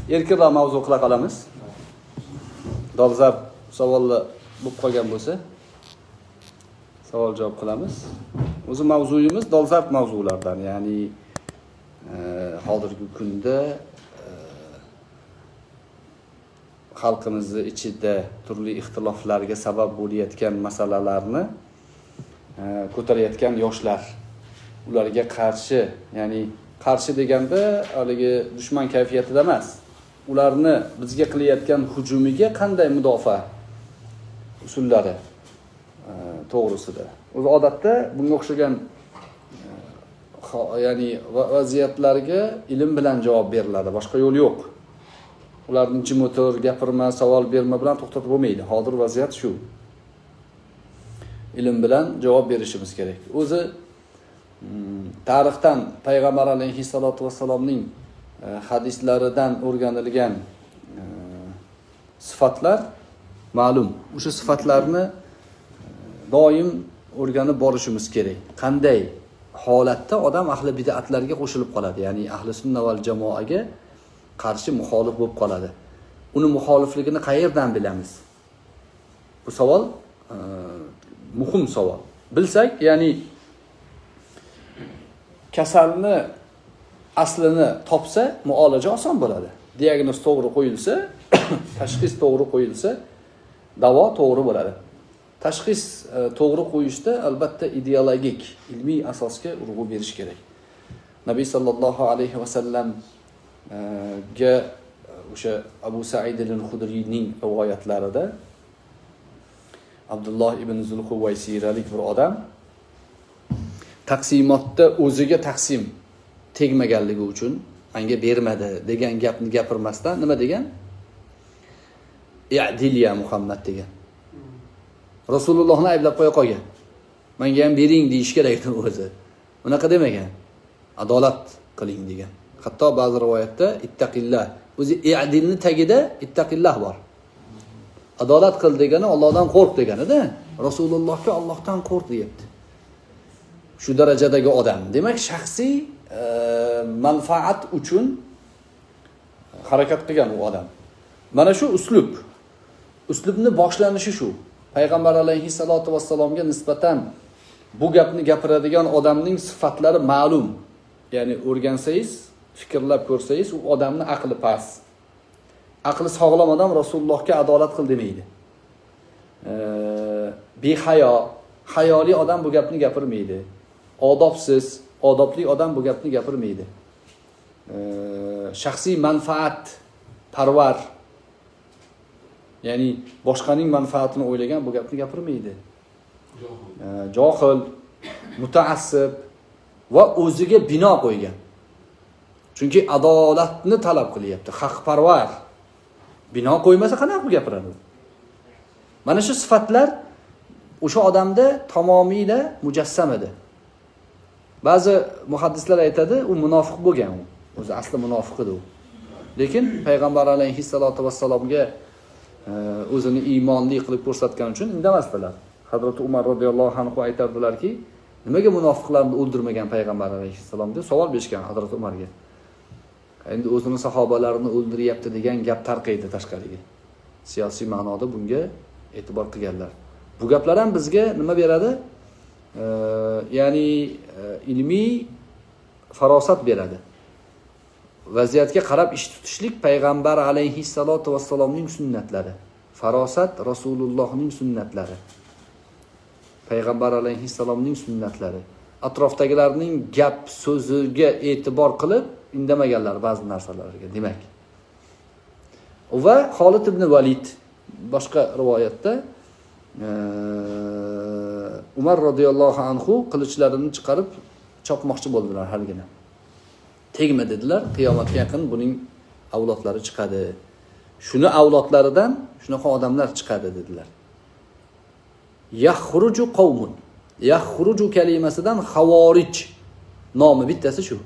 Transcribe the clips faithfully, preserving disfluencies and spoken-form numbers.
erkinroq mavzu qila qolamiz. Dolzarb savollar bo'lib qolgan bo'lsa, savol javob qilamiz. O'zi mavzuyimiz dolzarb mavzulardan, ya'ni e, hozirgi kunda e, xalqimizning ichida turli ixtiloflarga sabab bo'layotgan masalalarni e, ko'tarayotgan yoshlar, ularga qarshi, ya'ni qarshi deganda haligi dushman kayfiyatida emas, ularni bizga qilayotgan hujumiga qanday mudofaa usullari e, to'g'risida. O'zi odatda bunga o'xshagan e, ya'ni vaziyatlarga ilm bilan javob beriladi, boshqa yo'l yo'q. Ularni jim o'tir, gapirma, savol berma bilan to'xtatib bo'lmaydi. Hozir vaziyat shu. Ilm bilan javob berishimiz kerak. O'zi tarixdan payg'ambar alayhissalatu vassalomning hadislaridan o'rganilgan sifatlar ma'lum. O'sha sifatlarni doim o'rganib borishimiz kerak. Qanday holatda odam ahli bid'atlarga qo'shilib qoladi, ya'ni ahli sunna val jamoaga qarshi muxolif bo'lib qoladi. Uni muxolifligini qayerdan bilamiz? Bu savol e, muhim savol. Bilsak, ya'ni kasalni aslini topsa, muolaja oson bo'ladi. Diagnoz to'g'ri qo'yilsa, tashxis to'g'ri qo'yilsa, davo to'g'ri bo'ladi. Tashxis e, to'g'ri qo'yishda albatta ideologik, ilmiy asosga urg'u berish kerak. Nabiy sallallohu alayhi va sallam e, ga o'sha Abu Sa'id al-Khudriyning rivoyatlarida Abdulloh ibn Zulhuvaysiralik bir odam taqsimotda o'ziga taqsim tegmaganligi uchun menga bermadi degan gapni gapirmasdan nima degan? I'dil ya Muhammad degan. Rasulullohni ayblab qo'ya qolgan. Menga ham bering deyish kerak edi o'zi. Unaqa demagan. Adolat qiling degan. Hatto ba'zi rivoyatda ittaqillah. O'zi i'dilni tagida ittaqillah bor. Adolat qil degani Allohdan qo'rq deganida, Rasulullohga Allohdan qo'rq deyapti. Shu darajadagi odam. Demak, shaxsiy e, manfaat uchun harakat qilgan u odam. Mana shu uslub. Uslubni boshlanishi shu. Payg'ambar alayhissalatu vassalomga nisbatan bu gapni gapiradigan odamning sifatlari ma'lum. Ya'ni o'rgansangiz, fikrlab ko'rsangiz, u odamning aqli past. Aqli sog'lom odam Rasulullohga adolat qil demaydi. E, behayo, hayoli odam bu gapni gapirmaydi. Odobsiz, odobli odam bu gapni gapirmaydi. E, shaxsiy manfaat parvar, ya'ni boshqaning manfaatini o'ylagan bu gapni gapirmaydi. E, johil, mutaassib va o'ziga bino qo'ygan. Chunki adolatni talab qilyapti, haqparvar. Bino qo'ymasa qanaqa gapiradi? Mana shu sifatlar o'sha odamda tamomiyla mujassam edi. Ba'zi muhaddislar aytadi, u munofiq bo'lgan u. O'zi asli munofiq edi u. Lekin payg'ambar alayhissalatu vassalomga o'zini iymonli qilib ko'rsatgani uchun indamasdilar. Hazrat Umar radhiyallohu anhu aytardilarki, nimaga munofiqlarni o'ldirmagan payg'ambar alayhissalom deb savol berishgan Hazrat Umarga. Endi o'zini sahobalarini o'ldiryapti degan gap tarqaydi tashqariga. Siyosiy ma'noda bunga e'tibor qilganlar. Bu gaplar ham bizga nima beradi? E, ya'ni e, ilmiy farosat beradi. Vaziyatga qarab ish tutishlik payg'ambar alayhissalatu vassalomning sunnatlari. Farosat Rasulullohning sunnatlari. Payg'ambar alayhissalomning sunnatlari. Atrofdagilarning gap so'ziga e'tibor qilib indamaganlar ba'zi narsalarga, demak. Va Xolid ibn Valid boshqa rivoyatda e, Umar radhiyallohu anhu qilichlarini chiqarib chopmoqchi bo'ldilar halgina. Tegma dedilar, qiyomatga yaqin buning avlodlari chiqadi. Shuni avlodlaridan shunaqa odamlar chiqadi dedilar. Yakhruju qawmun. Yakhruju kalimasidan xavorij nomi bittasi shu.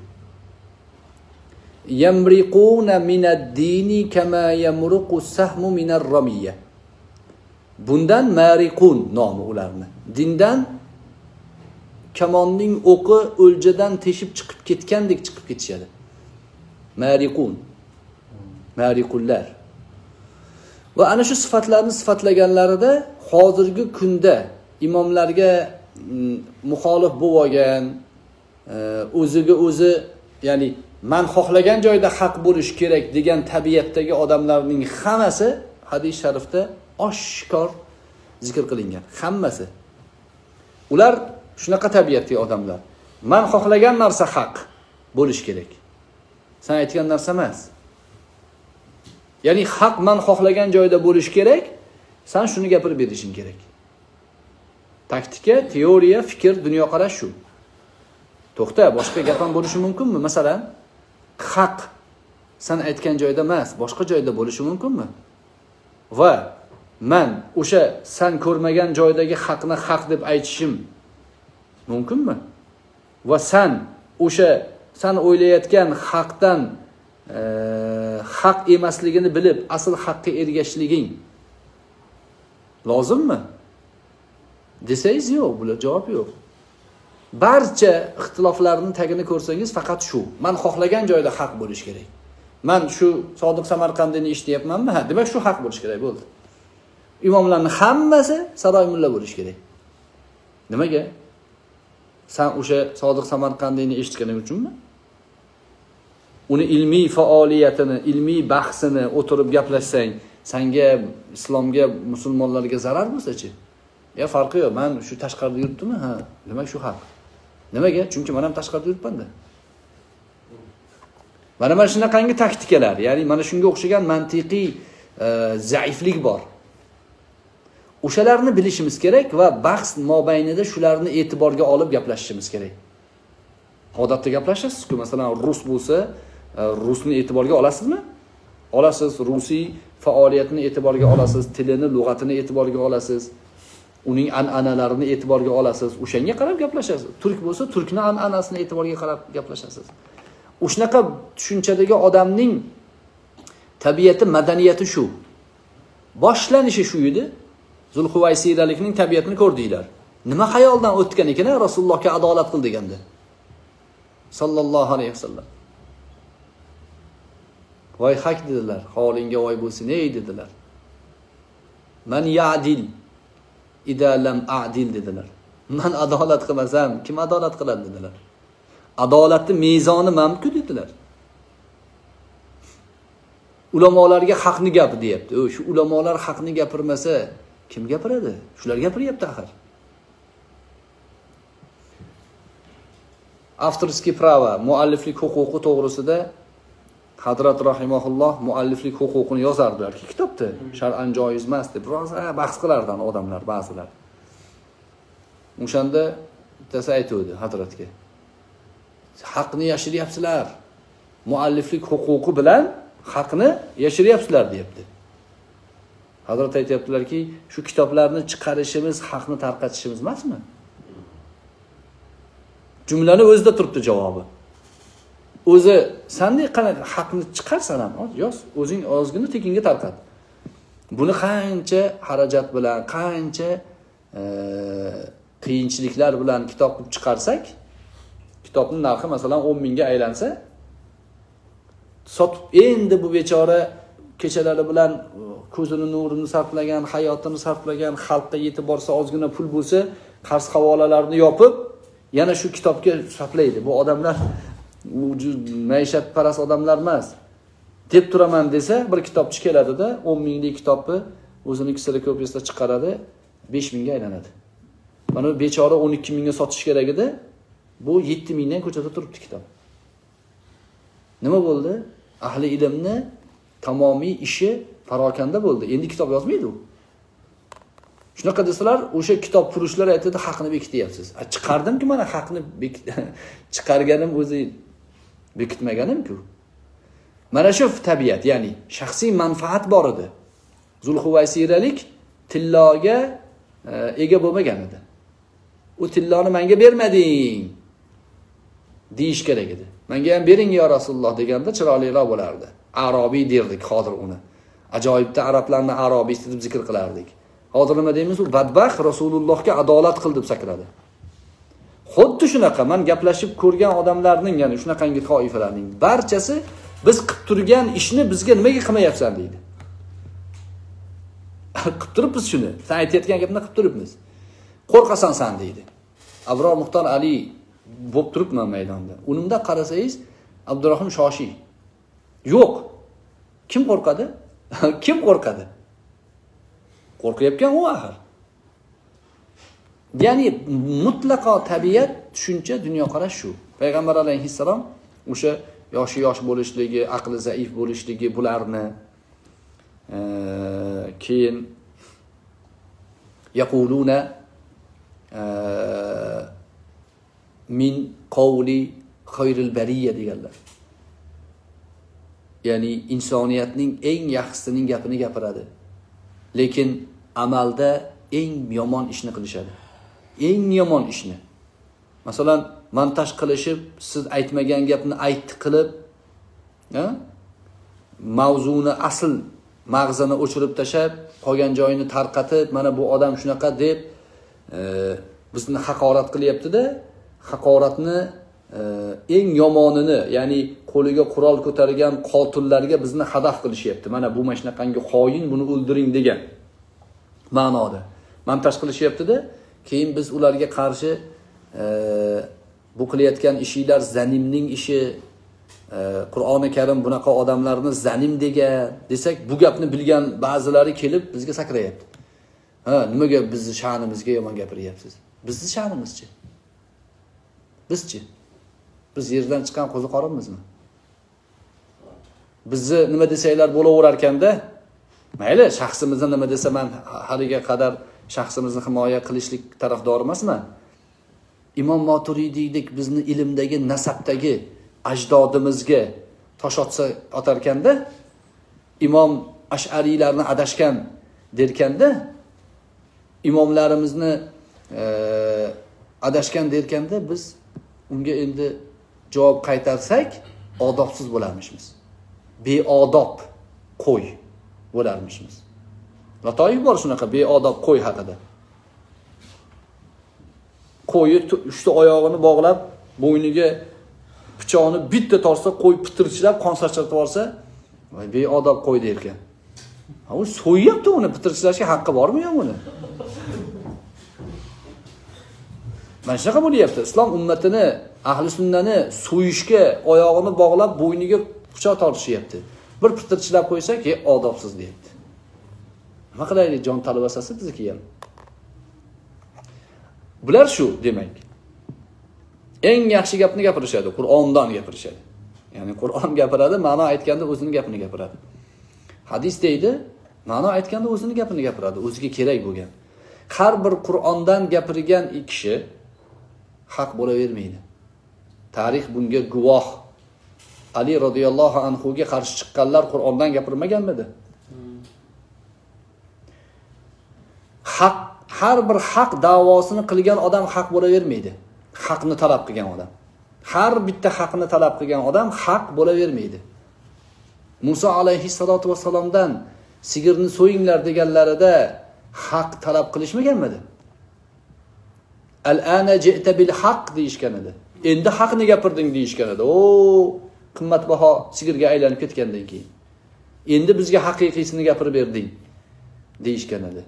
Yamriquna min ad-dini kama yamruqu as-sahmu min ar-ramiyya. Bundan mariqun nomi ularni. Dindan kamonning o'qi o'ljadan teshib chiqib ketgandek chiqib ketishadi. Mariqun. Mariqullar. Va ana shu sifatlarni sifatlaganlarida hozirgi kunda imomlarga muxolif bo'lib olgan, o'ziga o'zi, ya'ni men xohlagan joyda haq bo'lish kerak degan tabiatdagi odamlarning hammasi hadis sharifda oshkor zikr qilingan. Hammasi. Ular shunaqa tabiatli odamlar. Men xohlagan narsa haq bo'lish kerak. Sen aytgan narsa emas. Ya'ni haq men xohlagan joyda bo'lish kerak, sen shuni gapirib berishing kerak. Taktika, teoriya, fikr, dunyoqarash shu. To'xta, boshqa gap ham bo'lishi mumkinmi? Masalan, haq sen aytgan joyda emas, boshqa joyda bo'lishi mumkinmi? Va men o'sha sen ko'rmagan joydagi haqni haq deb aytishim mumkinmi? Va sen o'sha sen o'ylayotgan haqdan e, haq emasligini bilib, asl haqqa ergashishliging lozimmi? Desangiz yo'q, bular javob yo'q. Barcha ixtiloflarning tagini ko'rsangiz faqat shu. Men xohlagan joyda haq bo'lish kerak. Men shu Sodiq Samarqandini eshityapmanmi? Ha, demak shu haq bo'lish kerak bo'ldi. Imomlarning hammasi saroy mulla bo'lish kerak. Nimaga? Sen o'sha Sodiq Samarqandini eshitganing uchunmi? Uni ilmiy faoliyatini, ilmiy bahsini o'tirib gaplashsang, senga, islomga, musulmonlarga zarar bo'lsa-chi? Ya farqi yo'q. Men shu tashqarida yuribdimmi? Ha, demak shu haq. Nimaga? Chunki men ham tashqarida yuribman-da. Mana mana shunaqangi taktikalar, ya'ni mana shunga o'xshagan mantiqiy e, zaiflik bor. O'shalarni bilishimiz kerak va bahs mobaynida shularni e'tiborga olib gaplashishimiz kerak. Odatda gaplashasiz-ku, masalan, rus bo'lsa, rusni e'tiborga olasizmi? Olasiz, rusiy faoliyatini e'tiborga olasiz, tilini, lug'atini e'tiborga olasiz, uning an'analarini e'tiborga olasiz, o'shanga qarab gaplashasiz. Turk bo'lsa, turkni an'anasini e'tiborga qarab gaplashasiz. O'shanaqa tushunchadagi odamning tabiati, madaniyati shu. Boshlanishi shu edi. Zulhuvaysiydalikning tabiatini ko'rdinglar. Nima xayoldan o'tgan ekan Rasulullohga adolat qil deganda. Sallallohu alayhi vasallam. Voy haq dedilar, holingga voy bo'lsin ey dedilar. Man ya'dil idza lam a'dil dedilar. Men adolat qilmasam, kim adolat qiladi dedilar. Adolatning mezoni menku dedilar. Ulamolarga haqni gap deyapti. O shu ulamolar haqni gapirmasa, kim gapiradi? Shular gapiryapti axir. Avtorskiy prava, mualliflik huquqi to'g'risida Hazrat rahimahulloh mualliflik huquqini yozardilar-ki kitobda. Shar'an joiz emas deb biroz bahs qilardan odamlar, ba'zilar. O'shanda bittasi aytdi Hazratga. Haqni yashiryapsizlar. Mualliflik huquqi bilan haqni yashiryapsizlar deyapti. Hazrat aytayaptilar-ki, shu kitoblarni chiqarishimiz haqni tarqatishimiz emasmi? Jumlani o'zida turibdi javobi. O'zi sendek qanaqa haqni chiqarsan ham, yoz, o'zing ozgina tekinga tarqat. Buni qancha xarajat bilan, qancha e, qiyinchiliklar bilan kitob qilib chiqarsak, kitobning narxi masalan o'n mingga aylansa, sotib endi bu bechora kechalari bilan ko'zini nurini sarflagan, hayotini sarflagan, xalqqa yetib borsa ozgina pul bo'lsa, qarz havolalarni yopib, yana shu kitobga sarflaydi. Bu odamlar maishatparast odamlar emas. Deb turaman desa, bir kitobchi keladi-da, o'n minglik kitobni o'zining siri kopiyasida chiqaradi, besh mingga aylanadi. Mana bu bechora o'n ikki mingga sotish kerak edi, bu yetti mingdan ko'chada turibdi kitob. Nima bo'ldi? Ahli ilmni tamomiy ishi parokanda bo'ldi. Endi kitob yozmaydi u. Shunaqa desalar, o'sha kitob furushlar aytadi, haqni bekityapsiz. Chiqardim-ku mana haqni chiqarganim o'zi bekitmaganim-ku. Mana shu tabiat, ya'ni shaxsiy manfaat bor edi. Zulhuvaysiralik tilloga ega bo'lmagan edi. U tilloni menga bermading deyish kerak edi. Menga ham bering ya Rasululloh deganda chiroyliroq bo'lardi. Arobiy derdik hozir uni. Ajoyibda arablarni arobiy deb zikr qilardik. Hozir nima deymiz? U badbaxt Rasulullohga adolat qil deb sakradi. Xuddi shunaqa men gaplashib ko'rgan odamlarning, ya'ni shunaqangi toifalarning barchasi Biz qilib turgan ishni bizga nimaga qilmayapsan deydi. Qilib turibmiz shuni. Sen aytayotgan gapni qilib turibmiz. Qo'rqasan sen deydi. Abror Muxtor Ali bo'lib turibman maydonda. Unimda qarasangiz Abdurahim Shoshiy. Yo'q. Kim qo'rqadi? Kim qo'rqadi? Qo'rqayotgan u axir. Ya'ni mutlaqo tabiat tushuncha, dunyoqarash shu. Payg'ambar alayhissalom o'sha yoshi yosh bo'lishligi, aqli zaif bo'lishligi bularni e, keyin yaquluna e, min qawli khayril bariyya deganlar. Ya'ni insoniyatning eng yaxshisining gapini gapiradi. Lekin amalda eng yomon ishni qilishadi. Eng yomon ishni. Masalan, montaj qilishib, siz aytmagan gapni aytdi qilib, ha? Mavzuni asl mag'zini o'chirib tashab, qolgan joyini tarqatib, mana bu odam shunaqa deb e, bizni haqorat qilyapti-da, haqoratni e, eng yomonini, ya'ni qo'liga qurol ko'targan qotillarga bizni hadaf qilishyapti. Mana bu mashnaqangi xoin, buni o'ldiring degan ma'noda montaj qilishyapti-da. Keyin biz ularga qarshi e, bu qilayotgan ishinglar zanimning ishi, e, Qur'oni Karim bunaqa odamlarni zanim degan desak, bu gapni bilgan ba'zilari kelib bizga sakrayapti. Ha, nimaga bizni sha'nimizga yomon gapiryapsiz? Bizni sha'nimizchi? Bizchi? Biz yerdan chiqqan qo'ziqorinmizmi? Bizni nima desanglar bo'laverar ekanda, mayli, shaxsimizni nima desa, men haliga qadar shaxsimizni himoya qilishlik tarafdori emasman. Imom Maturidiydek bizni ilmdagi, nasabdagi ajdodimizga tosh otsa otar ekanda, Imom Ash'ariylarni adashgan derkanda, imomlarimizni e, adashgan derkanda, biz unga endi javob qaytarsak, odobsiz bo'larmishmiz. Beodob qo'y bo'larmishmiz. Latoif bor shunaqa beodob qo'y haqida. Qo'yi uchta oyog'ini bog'lab, bo'yniga pichoqni bitta torsa, qo'y pitirchlab, qon sachrab olsa, beodob qo'y derkan. Ha, u so'yyapti, uni pitirchlashga haqqi bormi yo'q uni? Mana shunaqa bo'lyapti. Islom ummatini, ahli sunnani so'yishga oyog'ini bog'lab, bo'yniga pichoq tortishyapti. Bir pitirchlab qo'ysak, "Ey, odobsiz" deyapti. Nima qilaylik, jon talvasasi bizniki ham. Bular shu demak. Eng yaxshi gapni gapirishadi, Qur'ondan gapirishadi. Ya'ni Qur'on gapiradi, ma'no aytganda o'zini gapini gapiradi. Hadis deydi, ma'no aytganda o'zini gapini gapiradi, o'ziga kerak bo'lgan. Har bir Qur'ondan gapirgan kishi haq bo'lavermaydi. Tarix bunga guvoh. Ali radhiyallohu anhu ga qarshi chiqqanlar Qur'ondan gapirmaganmidi? Haq, har bir haq davosini qilgan odam haq bo'lavermaydi. Haqni talab qilgan odam. Har bitta haqni talab qilgan odam haq bo'lavermaydi. Musa alayhissalatu vassalomdan sigirni so'yinglar deganlarida haq talab qilishmaganmidi? Al-ana ji'ta bil haq deyishgan edi. Endi haqni gapirding deyishgan edi. O, qimmatbaho sigirga aylanib ketgandan keyin. Endi bizga haqiqiysini gapirib berding deyishgan edi.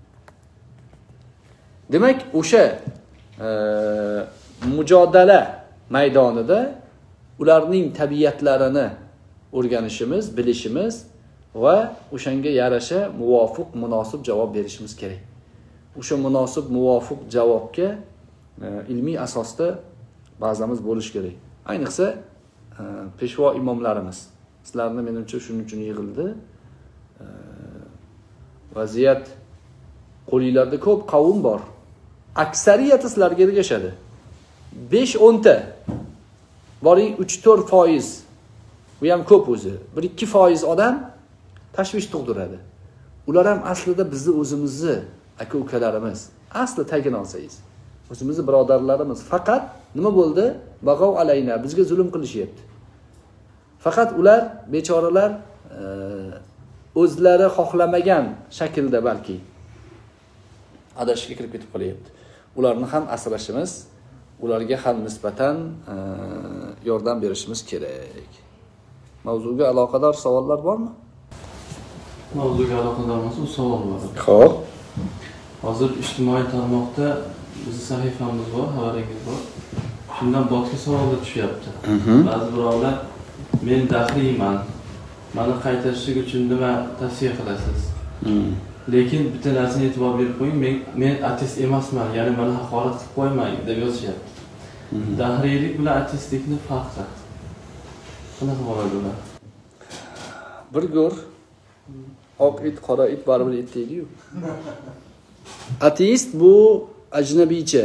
Demak, o'sha e, mujodala maydonida ularning tabiatlarini o'rganishimiz, bilishimiz va o'shanga yarasha muvofiq, munosib javob berishimiz kerak. O'sha munosib, muvofiq javobga e, ilmiy asosda bazamiz bo'lish kerak. Ayniqsa e, peshvo imomlarimiz. Sizlarni menimcha shuning uchun yig'ildi. E, vaziyat qo'linglarda ko'p qavm bor. Aksariyati sizlarga ergashadi. besh o'n ta. Boring uch to'rt foiz. Bu ham ko'p o'zi. bir ikki foiz odam tashvish tug'diradi. Ular ham aslida bizni o'zimizni aka-ukalarimiz. Asli tagini olsangiz, o'zimizni birodarlarimiz. Faqat nima bo'ldi? Bag'ov alayna, bizga zulm qilishyapti. Faqat ular bechoralar o'zlari xohlamagan shaklda balki adashishga kirib ketib qolyapti. Ularni ham asrashimiz, ularga ham nisbatan yordam berishimiz kerak. Mavzuga aloqador savollar bormi? Mavzuga aloqador emas, u savol bor. Xo'p. Hozir ijtimoiy tarmoqda bizning sahifamiz bor, xabaringiz bor. Shundan botga savollar tushyapti. Ba'zi birovlar men dahriyman, mani qaytarishlik uchun nima tavsiya qilasiz? Lekin bitta narsaga e'tibor berib qo'ying, men men ateist emasman, ya'ni meni haqorat qilib qo'ymang deb yozishyapti. Dahriylik bilan ateistlikni farqi. Qanaqa bo'ladi ular? Bir go'r oq it, qora it baribir it deydi-yu. Ateist bu ajnabiycha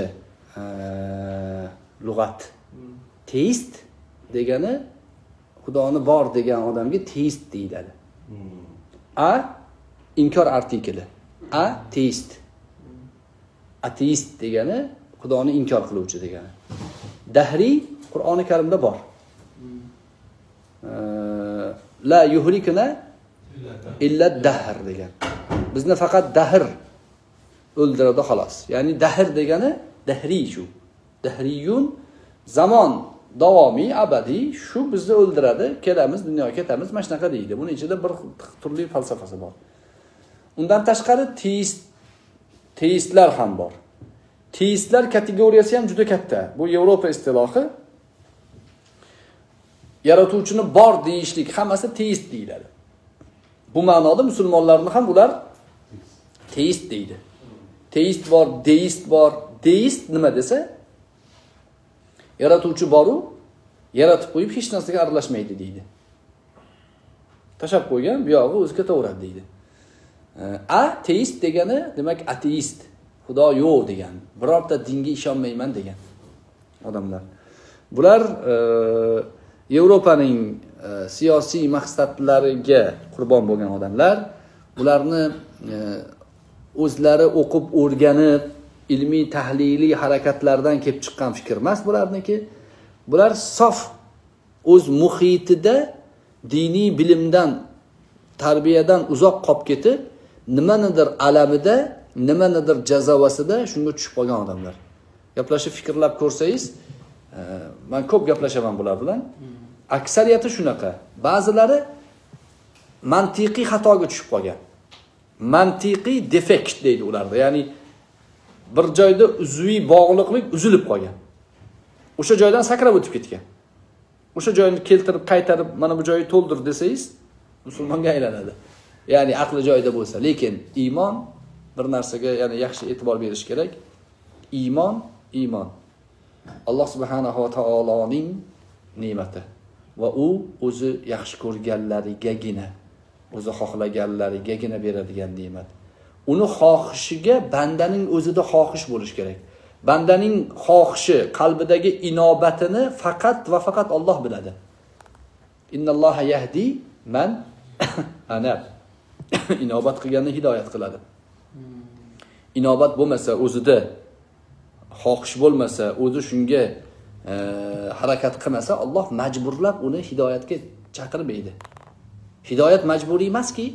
lug'at. Teist degani Xudoni bor degan odamga teist deyiladi. A inkor artikli. A teist. Ateist degani Xudoni inkor qiluvchi degani. Dahriy Qur'oni Karimda bor. La yuhlikuna illa dahr degan. Bizni faqat dahr o'ldiradi xolos. Ya'ni dahr degani dahriy shu. Dahriyun zamon davomiy, abadiy, shu bizni o'ldiradi, kelamiz, dunyoga ketamiz, mana shunaqa deydi. Buning ichida bir turli falsafasi bor. Undan tashqari teist teistlar ham bor. Teistlar kategoriyasi ham juda katta. Bu Yevropa istilohi. Yaratuvchini bor deyishlik hammasi teist deyiladi. Bu ma'noda musulmonlarni ham ular teist deydi. Teist bor, deist bor. Deist nima desa? Yaratuvchi boru, yaratib qo'yib hech narsaga aralashmaydi deydi. Tashab qo'ygan, bu yog'i o'zi ketaveradi deydi. Ateist degani demak ateist. Xudo yo'q degan. Birorta dinga ishonmayman degan odamlar. Bular e, Yevropaning e, siyosiy maqsadlariga qurbon bo'lgan odamlar. Bularni e, o'zlari o'qib, o'rganib, ilmiy tahliliy harakatlardan kelib chiqqan fikr emas bularniki. Bular sof o'z muhitida diniy bilimdan, tarbiyadan uzoq qolib ketib, nimanidir alamida, nimanidir jazavasida shunga tushib qolgan odamlar. Gaplashib fikrlab ko'rsangiz, e, men ko'p gaplashaman bular bilan. Aksariyati shunaqa. Ba'zilari mantiqiy xatoga tushib qolgan. Mantiqiy defekt deydi ularda. Ya'ni bir joyda uzviy bog'liqlik uzilib qolgan. O'sha joydan sakrab o'tib ketgan. O'sha joyni keltirib, qaytarib, mana bu joyni to'ldir desangiz, musulmonga aylanadi. Ya'ni aqli joyida bo'lsa, lekin iymon bir narsaga, ya'ni yaxshi e'tibor berish kerak. Iymon, iymon. Alloh subhanahu va taoloning ne'mati va u o'zi yaxshi ko'rganlarigagina, o'zi xohlaganlarigagina beradigan ne'mat. Uni xohishiga bandaning o'zida xohish bo'lish kerak. Bandaning xohishi, qalbidagi inobatini faqat va faqat Alloh biladi. Innalloha yahdi man ana. Inobat qilganni hidoyat qiladi. Inobat bo'lmasa, o'zida xohish bo'lmasa, o'zi shunga e, harakat qilmasa, Alloh majburlab uni hidoyatga chaqirmaydi. Hidoyat majburiy emas-ki.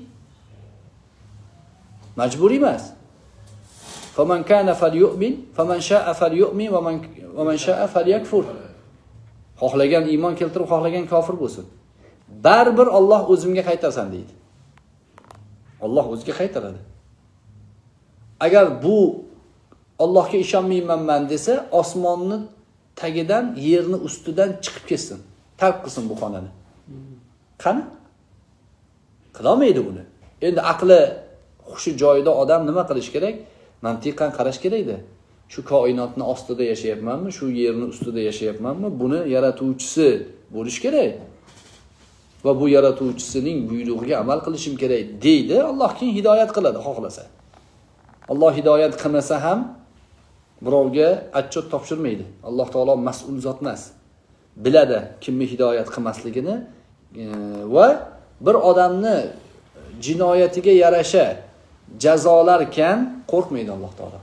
Majburiy emas. Faman kana falyu'min, faman sha'a falyu'min va man va man sha'a falyakfur. Xohlagan iymon keltirib, xohlagan kofir bo'lsin. Baribir Alloh o'zimga qaytarsan deydi. Alloh o'ziga qaytaradi. Agar bu Allohga ishonmayman desa, osmonni tagidan, yerni ustidan chiqib ketsin. Tark qilsin bu xonani. Qani? Qilolmaydi buni. Endi aqli xushi joyida odam nima qilish kerak? Mantiqan qarash kerak-da. Shu koinotni ostida yashayapmanmi, shu yerni ustida yashayapmanmi? Buni yaratuvchisi bo'lish kerak. Va bu yaratuvchisining buyrug'iga amal qilishim kerak deydi. Alloh keyin hidoyat qiladi, xohlasa. Alloh hidoyat qilmasa ham birovga atchot topshirmaydi. Alloh taolo mas'ul zot emas. Biladi kimni hidoyat qilmasligini e, va bir odamni jinoyatiga yarasha jazolarkan qo'rqmaydi Alloh taolo.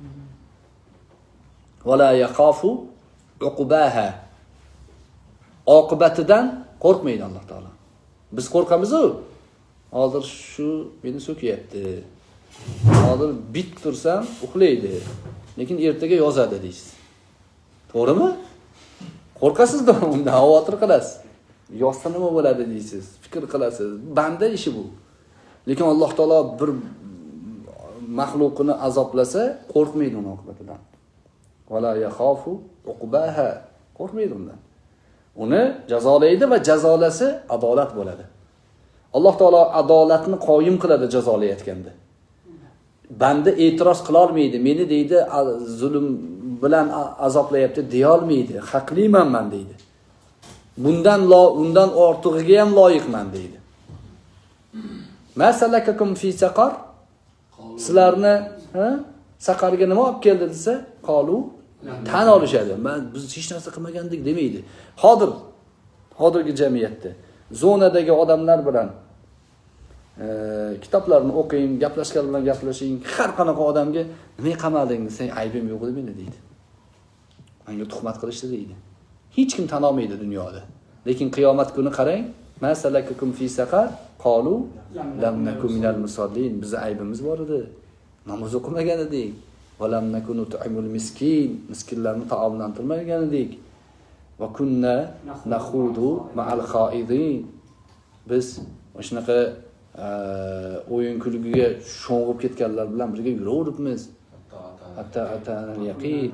Wala yaqafu uqbaha. Oqibatidan qo'rqmaydi Alloh taolo. Biz qo'rqamiz-ku. Hozir shu meni so'kyapti. Hozir bit tursam uxlaydi. Lekin ertaga yozadi deysiz. To'g'rimi? Qo'rqasiz-da, undan xavotir qilasiz. yozsa nima bo'ladi deysiz, fikr qilasiz. Banda ishi bu. Lekin Alloh taolo bir maxluqini azoblasa, qo'rqmaydi uning oqibatidan. Wala yakhafu uqbaha. Qo'rqmaydi undan. Uni jazolaydi va jazolasi adolat bo'ladi. Alloh taolo adolatni qoyim qiladi jazolayotganda. Banda e'tiroz qila olmaydi. Meni deydi zulm bilan azoblayapti deya olmaydi. Haqliman men deydi. Bundan lo undan ortig'iga ham loyiqman deydi. Masalakakum fi saqar? Sizlarni, ha? Saqarga nima olib keldi desa, qalu tan olishadi. Men biz hech narsa qilmagandik demaydi. Hozir hozirgi jamiyatda zonadagi odamlar bilan e, kitoblarni o'qing, gaplashgan bilan gaplashing, har qanaqa odamga nima qamalding desa, aybim yo'q edi meni deydi. Menga tuhmat qilishdi deydi. Hech kim tan olmaydi dunyoda. Lekin qiyomat kuni qarang, masalakakum fi saqar qalu lam nakum minal musallin. Bizning aybimiz bor edi. Namoz o'qimagan edik. Va lam nakunu tu'imul miskin. Miskinlarni taomlantirmagan edik. Va kunna nakhudu ma'al khaidin. Biz shunaqa o'yin kulgiga sho'ng'ib ketganlar bilan birga yuraveribmiz. Hatta atanal yaqin.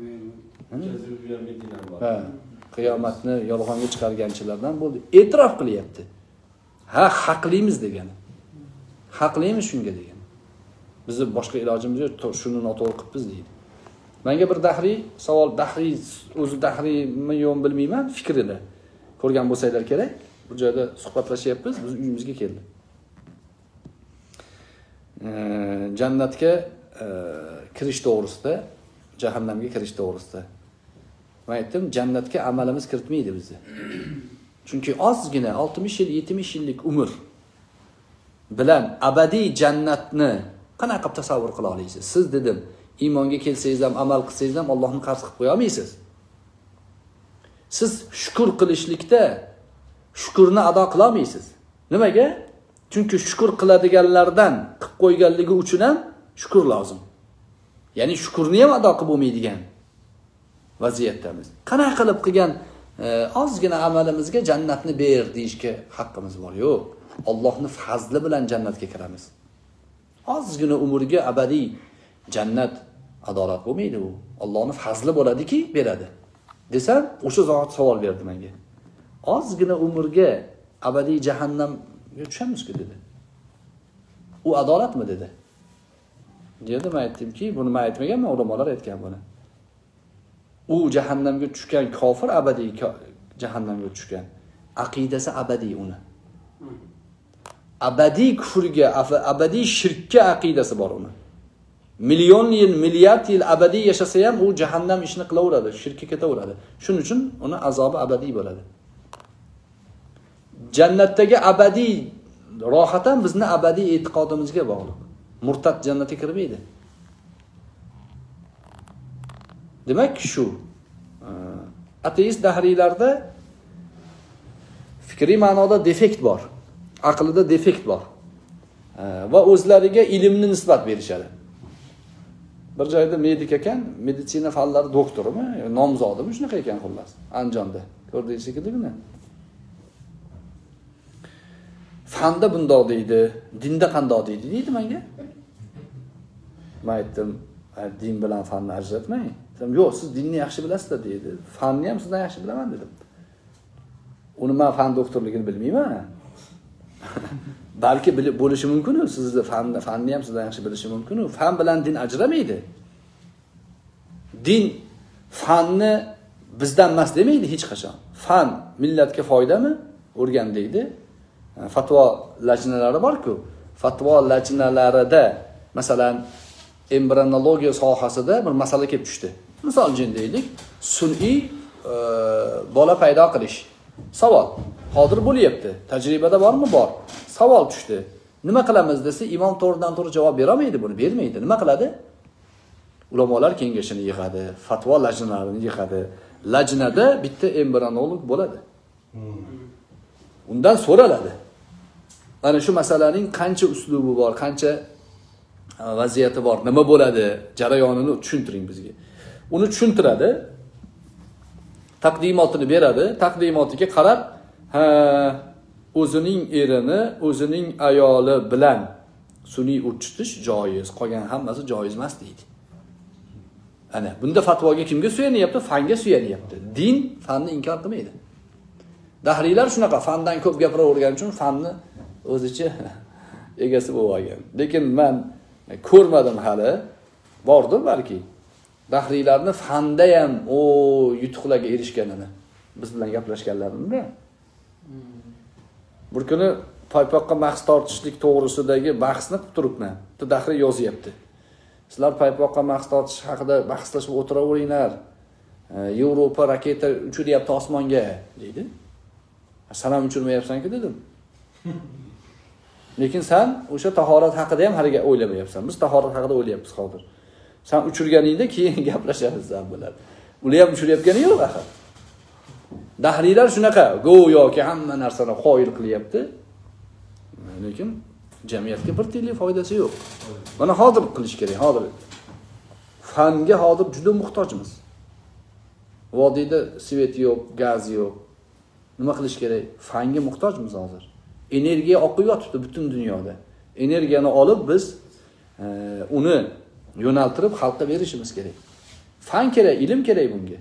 Ha, qiyomatni yolg'onga chiqarganchilardan bo'ldi. E'tirof qilyapti. Ha, haqlimiz degani. Haqlimiz shunga degan. Bizni boshqa ilojimiz yo'q, shuni noto'g'ri qilibmiz deydi. Menga bir dahriy savol, dahriy o'zi dahriymi yo'qmi bilmayman, fikrida ko'rgan bo'lsanglar kerak. Bu joyda suhbatlashyapmiz, biz uyimizga keldi. Jannatga kirish to'g'risida, jahannamga kirish to'g'risida. Men aytdim, jannatga amalimiz kiritmaydi bizni. Chunki ozgina oltmish yil, yetmish yillik umr bilan abadiy jannatni qanaqa qilib tasavvur qila olasiz? Siz dedim, iymonga kelsangiz ham, amal qilsangiz ham Allohni qarz qilib qo'ya olmaysiz. Siz shukr qilishlikda shukrni ado qila olmaysiz. Nimaga? Chunki shukr qiladiganlardan qilib qo'yganligi uchun ham shukr lozim. Ya'ni shukrni ham ado qilib bo'lmaydigan vaziyatdamiz. Qanaqa qilib qilgan e, ozgina amalimizga jannatni ber deyishga haqqimiz bor. Yo'q. Allohning fazli bilan jannatga kiramiz. Ozgina umrga abadiy jannat adolat bo'lmaydi u. Allohning fazli bo'ladiki, beradi. Desam, o'sha zot savol berdi menga. Ozgina umrga abadiy jahannamga tushamiz-ku dedi. U adolatmi dedi. Dedi, men aytdimki, buni men aytmaganman, ulamolar aytgan buni. U jahannamga tushgan kofir abadiy jahannamga tushgan. Aqidasi abadiy uni. Abadiy kufrga, abadiy shirkka aqidasi bor uni. Million yil, milliard yil abadiy yashasa ham u jahannam ishini qilaveradi, shirkka ketaveradi. Shuning uchun uni azobi abadiy bo'ladi. Jannatdagi abadiy rohat ham bizni abadiy e'tiqodimizga bog'liq. Murtad jannatga kirmaydi. Demak shu ateist dahriylarda fikriy ma'noda defekt bor. Aqlida defekt bor. Va o'zlariga ilmni nisbat berishadi. Bir joyda medik ekan, meditsina fanlari doktorimi, nomzodimi shunaqa ekan xullas, Andijonda. Ko'rdingiz shekilli-mi? Fanda bundoq deydi, dinda qandoq deydi, deydi menga. Men aytdim, din bilan fanni ajratmang. Dedim, yo'q, siz dinni yaxshi bilasizlar deydi. Fanni ham sizdan yaxshi bilaman dedim. Uni men fan doktorligini bilmayman. Balki bilib bo'lishi mumkin, sizni fanni, fanni ham sizdan yaxshi bilishi mumkin. Fan bilan din ajramaydi. Din fanni bizdan emas demaydi hech qachon. Fan millatga foydami? O'rgan deydi. Fatvo lajnalari bor-ku. Fatvo lajnalarida, masalan, embrionologiya sohasida bir masala kelib tushdi. Misol uchun deylik, sun'iy e, bola paydo qilish. Savol. Hozir bo'lyapti. Tajribada bormi? Bor. Savol tushdi. Nima qilamiz desa, imom to'g'ridan to'g'ri javob bera olmaydi, buni bermaydi. Nima qiladi? Ulamolar kengashini yig'adi, fatvo lajnalarini yig'adi. Lajnada bitta embrionolog bo'ladi. Undan so'raladi. Mana shu masalaning qancha uslubi bor, qancha vaziyati bor, nima bo'ladi, jarayonini tushuntiring bizga. Uni tushuntiradi, taqdimotini beradi, taqdimotiga qarab, ha o'zining erini, o'zining ayoli bilan sun'iy uchitish joiz, qolgan hammasi joiz emas deydi. Ana, bunda fatvoga kimga suyanyapti? Fanga suyanyapti. Din fanni inkor qilmaydi. Dahriylar shunaqa, fandan ko'p gapiravergani uchun fanni o'zicha egasi bo'lib olgan. Lekin men ko'rmadim hali, bordir balki. Dahriylarni fanda ham o yutuqlarga erishganini biz bilan gaplashganlarimda. Bir kuni paypoqqa mahs tortishlik to'g'risidagi bahsni qilib turibman. Bitta dahriy yozyapti. Sizlar paypoqqa mahs tortish haqida bahslashib o'tiraveringlar. Yevropa raketa uchiryapti osmonga, deydi. Sen ham uchirmayapsan-ku dedim. Lekin sen o'sha tahorat haqida ham haliga o'ylamayapsan. Biz tahorat haqida o'ylayapmiz hozir. Sen uchirganingda keyin gaplashamiz ham bular. Ular ham uchiryapgani yo'q axir. Dahriylar shunaqa, go'yoki hamma narsani qoyil qilyapti. Lekin jamiyatga bir tiyinlik foydasi yo'q. Mana hozir qilish kerak, hozir. Fanga hozir juda muhtojmiz. Vodiyda svet yo'q, gaz yo'q. Nima qilish kerak? Fanga muhtojmiz hozir. Energiya oqib yotibdi butun dunyoda. Energiyani olib biz e, uni yo'naltirib xalqqa berishimiz kerak. Fan kerak, ilm kerak bunga.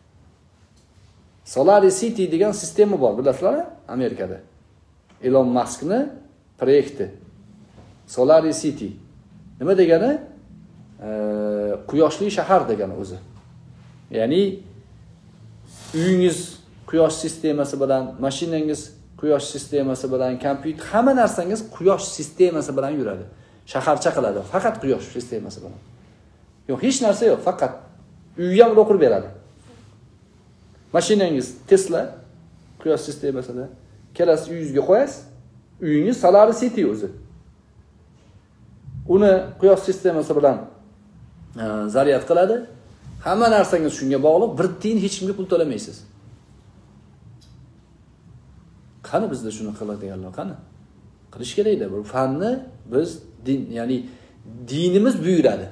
Solar City degan sistema bor, bilasizlar? Amerikada. Elon Musk'ni proyekti. Solar City. Nima degani? E, quyoshli shahar degani o'zi. Ya'ni uyingiz quyosh sistemasi bilan, mashinangiz quyosh sistemasi bilan, kompyuter, hamma narsangiz quyosh sistemasi bilan yuradi. Shaharcha qiladi, faqat quyosh sistemasi bilan. Yo'q, hech narsa yo'q, faqat uyga ham o'qib beradi. Mashinangiz Tesla quyosh sistemasida, kelasiz uyingizga qo'yasiz, uyingiz Solar City o'zi. Uni quyosh sistemasi bilan e, zaryad qiladi. Hamma narsangiz shunga bog'liq, bir tiyin hech kimga pul to'lamaysiz. Qani bizda shuni qiladiganlar qani? Qilish kerak-da. Bu fanni biz din, ya'ni dinimiz buyuradi.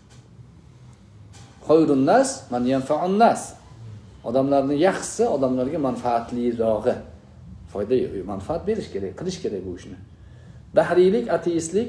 Xoyrun nas man yanfa'un nas. Odamlarning yaxshisi odamlarga manfaatlirog'i. Foyda, manfaat berish kerak, qilish kerak bu ishni. Dahriylik, ateistlik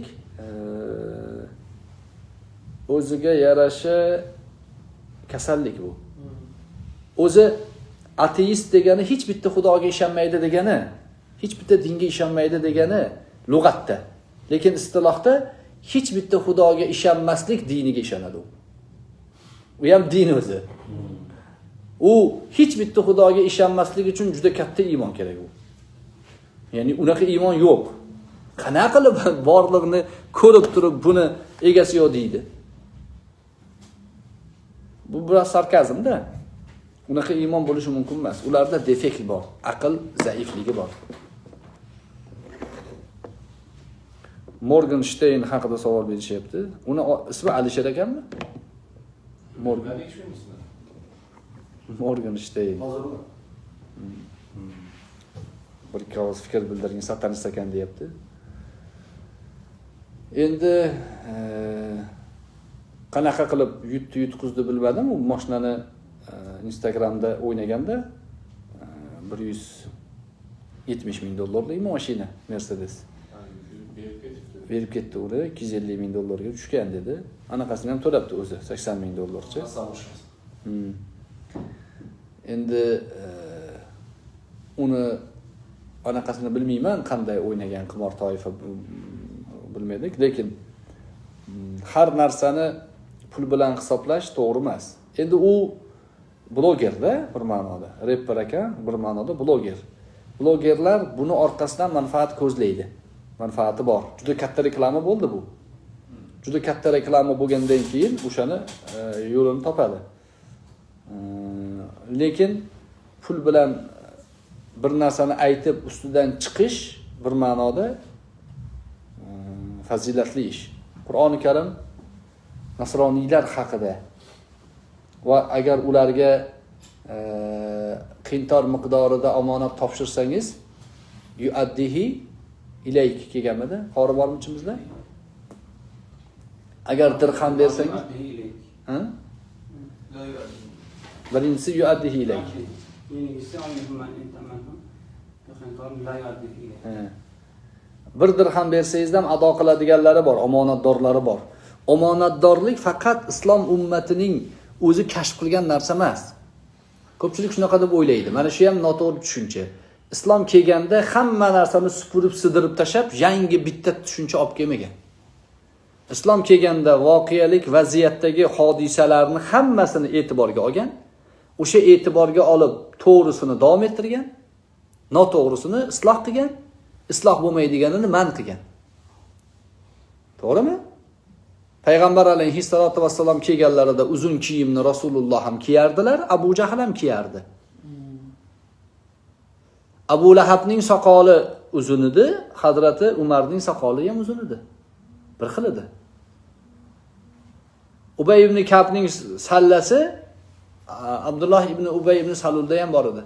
o'ziga yarasha kasallik bu. O'zi ateist degani hech bitta xudoga ishonmaydi degani, hech bitta dinga ishonmaydi degani lug'atda. Lekin istilohda hech bitta xudoga ishonmaslik diniga ishonadi u. U ham din o'zi. U hech bitta xudoga ishonmaslik uchun juda katta iymon kerak u. Ya'ni unaqa iymon yo'q. Qanaqa qilib borlig'ini ko'rib turib buni egasi yo'q deydi. Bu biroz sarkazmda. Unaqa iymon bo'lishi mumkin emas. Ularda defekt bor, aql zaifligi bor. Morgenstein haqida savol berishyapti. Uni ismi Alisher ekanmi? Morgan. Morgenstein. Hozirmi? Bir ikki fikr bildirgan satanist ekan deyapti. Endi qanaqa qilib yutdi yutqizdi bilmadim. U mashinani Instagramda o'ynaganda bir yuz yetmish ming dollarlik mashina Mercedes. Berib ketdi uni ikki yuz ellik ming dollarga tushgan dedi. Anaqasini ham to'labdi o'zi sakson ming dollarcha. Hmm. Endi uni anaqasini bilmayman, qanday o'ynagan qimor toifa bilmadik, lekin har narsani pul bilan hisoblash to'g'ri emas. Endi u blogerda bir ma'noda, rapper ekan, bir ma'noda bloger. Blogerlar buni orqasidan manfaat ko'zlaydi. Manfaati bor. Juda katta reklama bo'ldi bu. Juda katta reklama bo'lgandan keyin o'shani yo'lini topadi. Lekin pul bilan bir narsani aytib ustidan chiqish bir ma'noda fazilatli ish. Qur'oni Karim nasroniylar haqida va agar ularga e, qintor miqdorida omonat topshirsangiz yuaddihi ilayk kelganmidi? Qori bormi ichimizda? Agar dirham bersangiz, ha? Birinchisi yuaddihi ilayk. bir dirham bersangiz ham ado qiladiganlari bor, omonatdorlari bor. Omonatdorlik faqat islom ummatining o'zi kashf qilgan narsa emas. Ko'pchilik shunaqa deb o'ylaydi. Mana shu ham noto'g'ri tushuncha. Islom kelganda hamma narsani supurib, sidirib tashab, yangi bitta tushuncha olib kelmagan. Islom kelganda voqealik vaziyatdagi hodisalarni hammasini e'tiborga olgan, o'sha e'tiborga olib to'g'risini davom ettirgan, noto'g'risini isloh qilgan, isloh bo'lmaydiganini man qilgan. To'g'rimi? Payg'ambar alayhissalatu vassalom kelganlarida uzun kiyimni Rasululloh ham kiyardilar, Abu Jahl ham kiyardi. Abu Lahabning soqoli uzun edi, Hazrati Umarning soqoli ham uzun edi. Bir xil edi. Ubay ibn Ka'bning sallasi Abdulloh ibn Ubay ibn Salulda ham bor edi.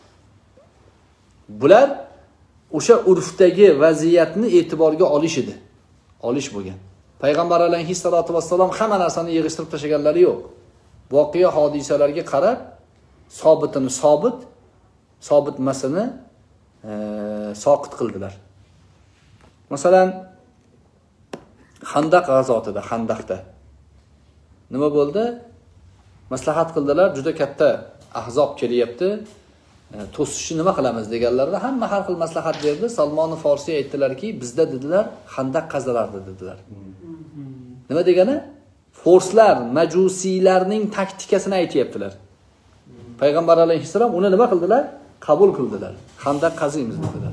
Bular o'sha urfdagi vaziyatni e'tiborga olish edi. Olish bo'lgan. Payg'ambar alayhissalatu vassalom hamma narsani yig'ishtirib tashlaganlari yo'q. Voqea hodisalarga qarab, sobitini sobit, sobitmasini e, soqit qildilar. Masalan, Xandaq g'azotida, Xandaqda nima bo'ldi? Maslahat qildilar, juda katta ahzob kelyapti. E, to'sishni nima qilamiz deganlarida hamma har xil maslahat berdi. Salmon Forsiy aytdilarki, bizda dedilar, Xandaq qazalardi dedilar. Nima degani? Forslar, majusiylarning taktikasini aytayaptilar. Payg'ambar alayhissalom uni nima qildilar? Qabul qildilar. Xandaq qaziymiz dedilar.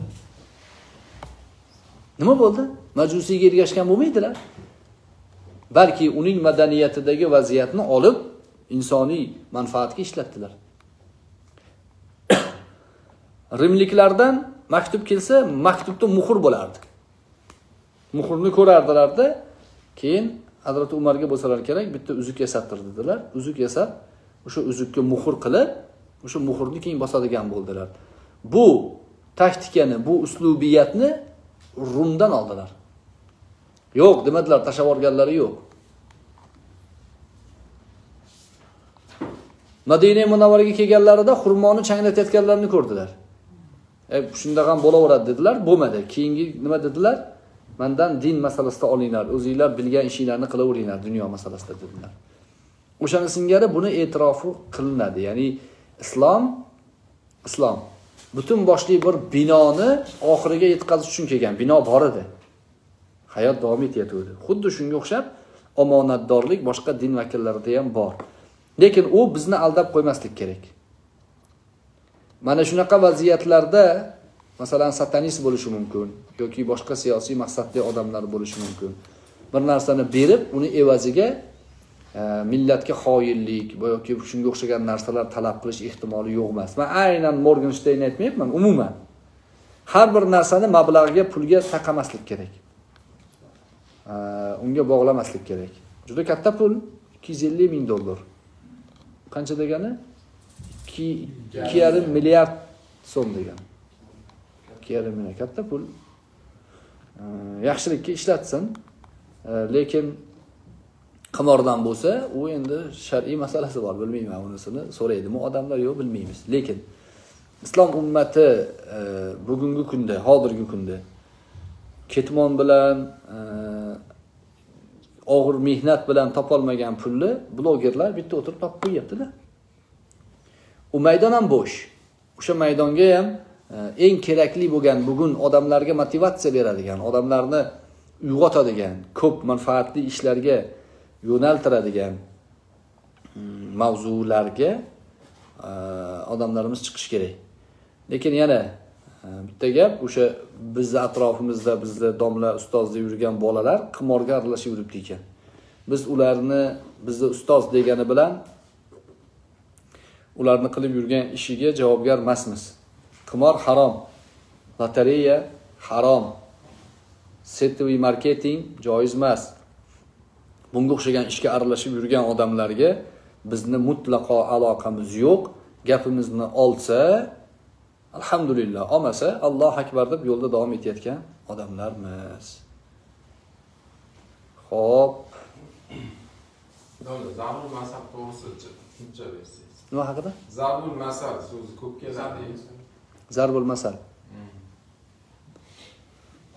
Nima bo'ldi? Majusiyga ergashgan bo'lmaydilar. Balki uning madaniyatidagi vaziyatni olib insoniy manfaatga ishlatdilar. Rimliklardan maktub kelsa, maktubda muhr bo'lardi. Muhrni ko'rardilarda, keyin Hazrat Umarga bo'lsalar kerak, bitta uzuk yasattir dedilar. Uzuk yasab, o'sha uzukka muhr qilib, o'sha muhrni keyin bosadigan bo'ldilar. Bu taktikani, bu uslubiyatni Rumdan oldilar. Yo'q, demadilar, tashab olganlari yo'q. Madina Munavvaraga kelganlarida xurmoni changlatayotganlarini ko'rdilar. E, shunda ham bo'laveradi dedilar, bo'lmadi. Keyingi nima dedilar? Mendan din masalasida olinglar, o'zingizlar bilgan ishinglarni qilaveringlar dunyo masalasida dedilar. O'shani singari buni e'tirofi qilinadi. Ya'ni islom islom butun boshli bir binoni oxiriga yetkazish uchun kelgan. Bino bor edi. Hayot davom etayotdi. Xuddi shunga o'xshab omonatdorlik boshqa din vakillarida ham bor. Lekin u bizni aldab qo'ymaslik kerak. Mana shunaqa vaziyatlarda, masalan, satanist bo'lishi mumkin yoki boshqa siyosiy maqsadli odamlar bo'lishi mumkin. Bir narsani berib, uni evaziga e, millatga xoinlik yoki shunga o'xshagan narsalar talab qilish ehtimoli yo'q emas. Men aynan Morgensteyn aytmayapman, umuman har bir narsani mablag'ga, pulga taqamaslik kerak. E, unga bog'lamaslik kerak. Juda katta pul, ikki yuz ellik ming dollar. Qancha degani? ikki yarim milliard so'm degan. ikki yarim milliard katta pul. Yaxshilikka ishlatsin. Lekin qimordan bo'lsa, u endi shar'iy masalasi bor, bilmayman unisini. So'raydi, bu odamlar yo'q, bilmaymiz. Lekin islom ummati bugungi kunda, hozirgi kunda ketmon bilan, og'ir mehnat bilan topolmagan pulni blogerlar bitta o'tirib topib qo'yapti-da. U maydon ham bo'sh. O'sha maydonga ham eng kerakli bo'lgan, bugun odamlarga motivatsiya beradigan, odamlarni uyg'otadigan, ko'p manfaatli ishlarga yo'naltiradigan mavzularga odamlarimiz chiqish kerak. Lekin yana bitta gap, o'sha bizning atrofimizda, bizda domla ustozda yurgan bolalar qimorga aralashib yuribdi ekan. Biz ularni bizni ustoz degani bilan ularni qilib yurgan ishiga javobgar emasmiz. Qimor harom, lotereya harom, setoviy marketing joiz emas. Bunga o'xshagan ishga aralashib yurgan odamlarga bizni mutlaqo aloqamiz yo'q. Gapimizni olsa, alhamdulillah, olmasa Alloh akbar deb yo'lda davom etayotgan odamlarmiz. Xo'p. Zabur masal to'g'risi tushuncha bersangiz. Nima haqida? Zabur masal so'zi ko'p keladi. Zarbul masal.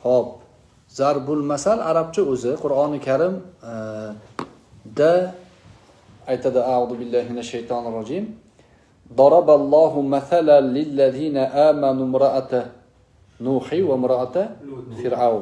Xo'p, zarbul masal arabcha o'zi Qur'oni Karim da aytadi: A'udhu billahi minash shaytonir rojim. Daraballohu masalan lillazina amanu imra'ata Nuhi va imra'ata Fir'aun.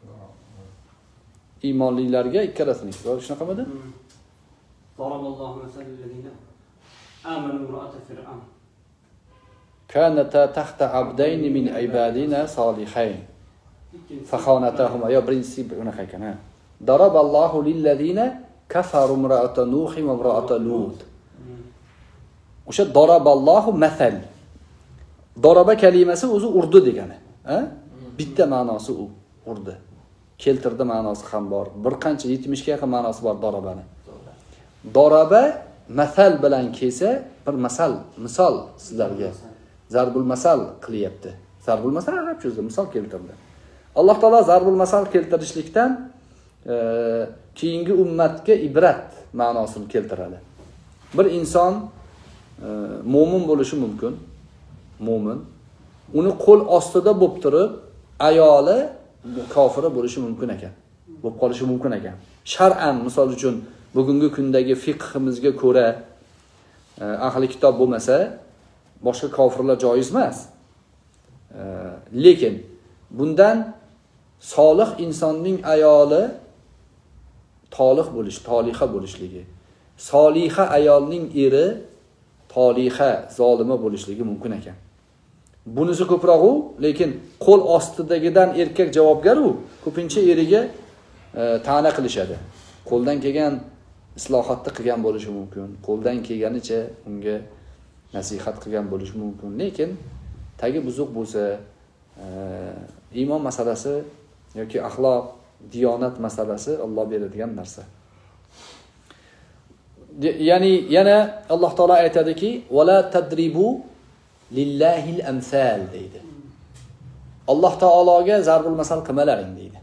Iymonlilarga ikkalasini. Shunaqamidi? Daraballohu masalan lillazina amanu imra'ata Fir'aun. Kanata tahta abdayn min ibadina salihayn. Fakhanatahuma. Ya prinsip unaqa ekan, ha. Daraballohu lillazina kafaru imra'ata Nuhi va imra'ata Lut. O'sha daraballohu masal. Daraba kalimasi o'zi urdi degani, ha? Bitta ma'nosi u, urdi. Keltirdi ma'nosi ham bor. Bir qancha yetmish ga yaqin ma'nosi bor darabani. Daraba masal bilan kelsa, bir masal, misol sizlarga zarbul masal qilyapti. Zarbul masal arabcha o'zi misol keltirdi. Alloh taolo zarbul masal keltirishlikdan e, keyingi ummatga ibrat ma'nosini keltiradi. Bir inson e, mo'min bo'lishi mumkin. Mo'min. Uni qo'l ostida bo'lib turib, ayoli kofira bo'lishi mumkin ekan. Bo'lib qolishi mumkin ekan. Shar'an, misol uchun, bugungi kundagi fiqhimizga ko'ra e, ahli kitob bo'lmasa, boshqa kofirlar joiz emas. E, lekin bundan solih insonning ayoli tolih bo'lish, toliha bo'lishligi, soliha ayolning eri toliha, zolima bo'lishligi mumkin ekan. Bunisi ko'proq u, lekin qo'l ostidagidan erkak javobgar u, ko'pincha eriga e, ta'na qilishadi. Qo'ldan kelgan islohotni qilgan bo'lishi mumkin, qo'ldan kelganicha unga nasihat qilgan bo'lishi mumkin, lekin tagi buzuq bo'lsa, e, iymon masalasi yoki axloq, diyonat masalasi Alloh beradigan narsa. Ya'ni yana Alloh taolo aytadiki: "Va la tadribu lillahil amsal" deydi. Alloh taologa zarbul masal qilmalaring deydi.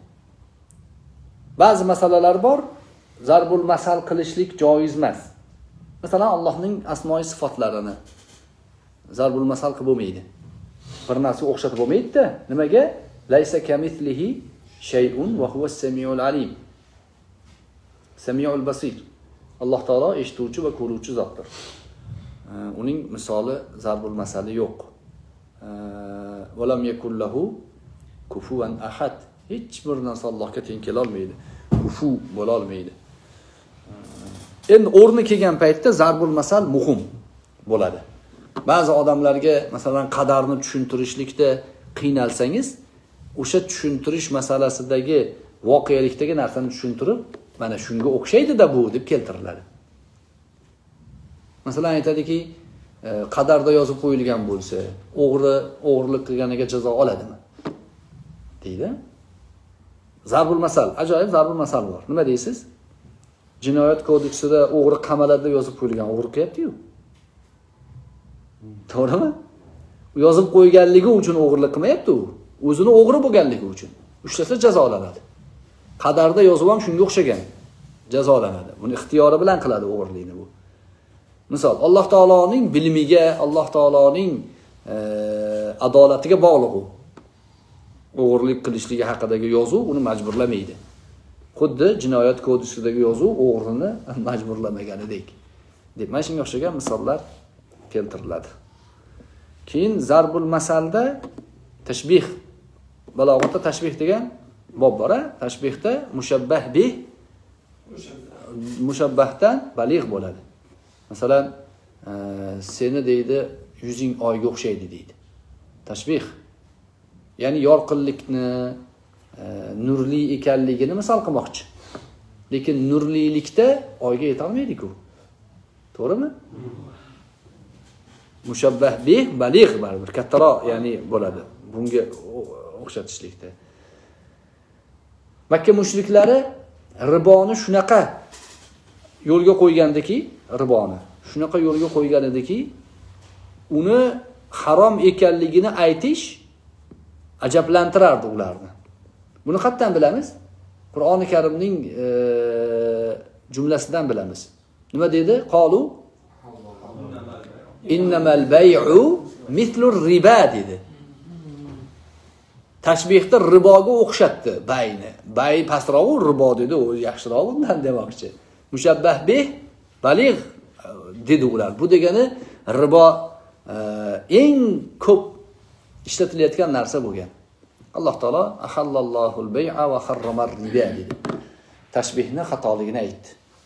Ba'zi masalalar bor, zarbul masal qilishlik joiz emas. Masalan, Allohning asmoy sifatlarini zarbul masal qilib bo'lmaydi. Bir narsa o'xshatib bo'lmaydi-da. Nimaga? Laysa kamithlihi shay'un va huwas samiul alim. Samiul basir. Alloh taolo eshituvchi va ko'ruvchi zotdir. Uning misoli zarbul masali yo'q. Va lam yakul lahu kufuwan ahad. Hech bir narsa Allohga teng kela olmaydi. Kufu bo'la olmaydi. Endi o'rni kelgan paytda zarbul masal muhim bo'ladi. Ba'zi odamlarga masalan qadarni tushuntirishlikda qiynalsangiz, o'sha tushuntirish masalasidagi voqelikdagi narsani tushuntirib, mana shunga o'xshaydi-da bu deb keltiriladi. Masalan aytadiki, qadarda yozib qo'yilgan bo'lsa, o'g'ri o'g'rilik qilganiga jazo oladimi? deydi. Zarbul masal, ajoyib zarbul masal bor. Nima deysiz? Jinoyat kodeksida o'g'ri qamaladi deb yozib qo'yilgan, o'g'ri qilyapti-yu. To'g'rimi? Yozib qo'yganligi uchun o'g'irlik qilmayapti u. O'zini o'g'ri bo'lganligi uchun ushlasa jazolanadi. Qadarda yozib ham shunga o'xshagan. Jazolanadi. Buni ixtiyori bilan qiladi o'g'irlikni bu. Misol, Alloh taoloning bilimiga, Alloh taoloning e, adolatiga bog'liq u. O'g'irlik qilishligi haqidagi yozuv uni majburlamaydi. Xuddi jinoyat kodeksidagi yozuv o'g'rini majburlamaganidek. Deb mana shunga o'xshagan misollar keltiriladi. Keyin zarbul masalda tashbih, balog'atda tashbih degan bob bor. Tashbihda mushabbah bih mushabbahdan baligh bo'ladi. Masalan, e, seni deydi yuzing oyga o'xshaydi deydi. Tashbih. Ya'ni yorqinlikni, e, nurli ekanligini misol qilmoqchi. Lekin nurlilikda oyga yeta olmaydi-ku. To'g'rimi? Mushabbah bih baligh baribir kattaroq, ya'ni bo'ladi. Bunga o'xshatishlikda. Makka mushriklari riboni shunaqa yo'lga qo'ygandiki, riboni shunaqa yo'lga qo'ygan ediki, uni harom ekanligini aytish ajablantirardi ularni. Buni qayerdan bilamiz? Qur'oni Karimning e, jumlasidan bilamiz. Nima dedi? Qalu innamal bay'u mithlur riba dedi. tashbihda riboga o'xshatdi bayni. Bay pastroq, ribo dedi, u yaxshiroq undan demoqchi. Mushabbah bih baligh dedi ular. Bu degani ribo eng ko'p ishlatilayotgan narsa bo'lgan. Alloh taolo ahallallohul bay'a va harramar riba dedi. Tashbihni xatoligini aytdi.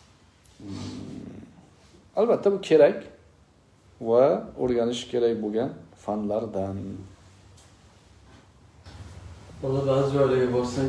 Albatta bu kerak va o'rganish kerak bo'lgan fanlardan. Valla ba'zi joylarga borsak,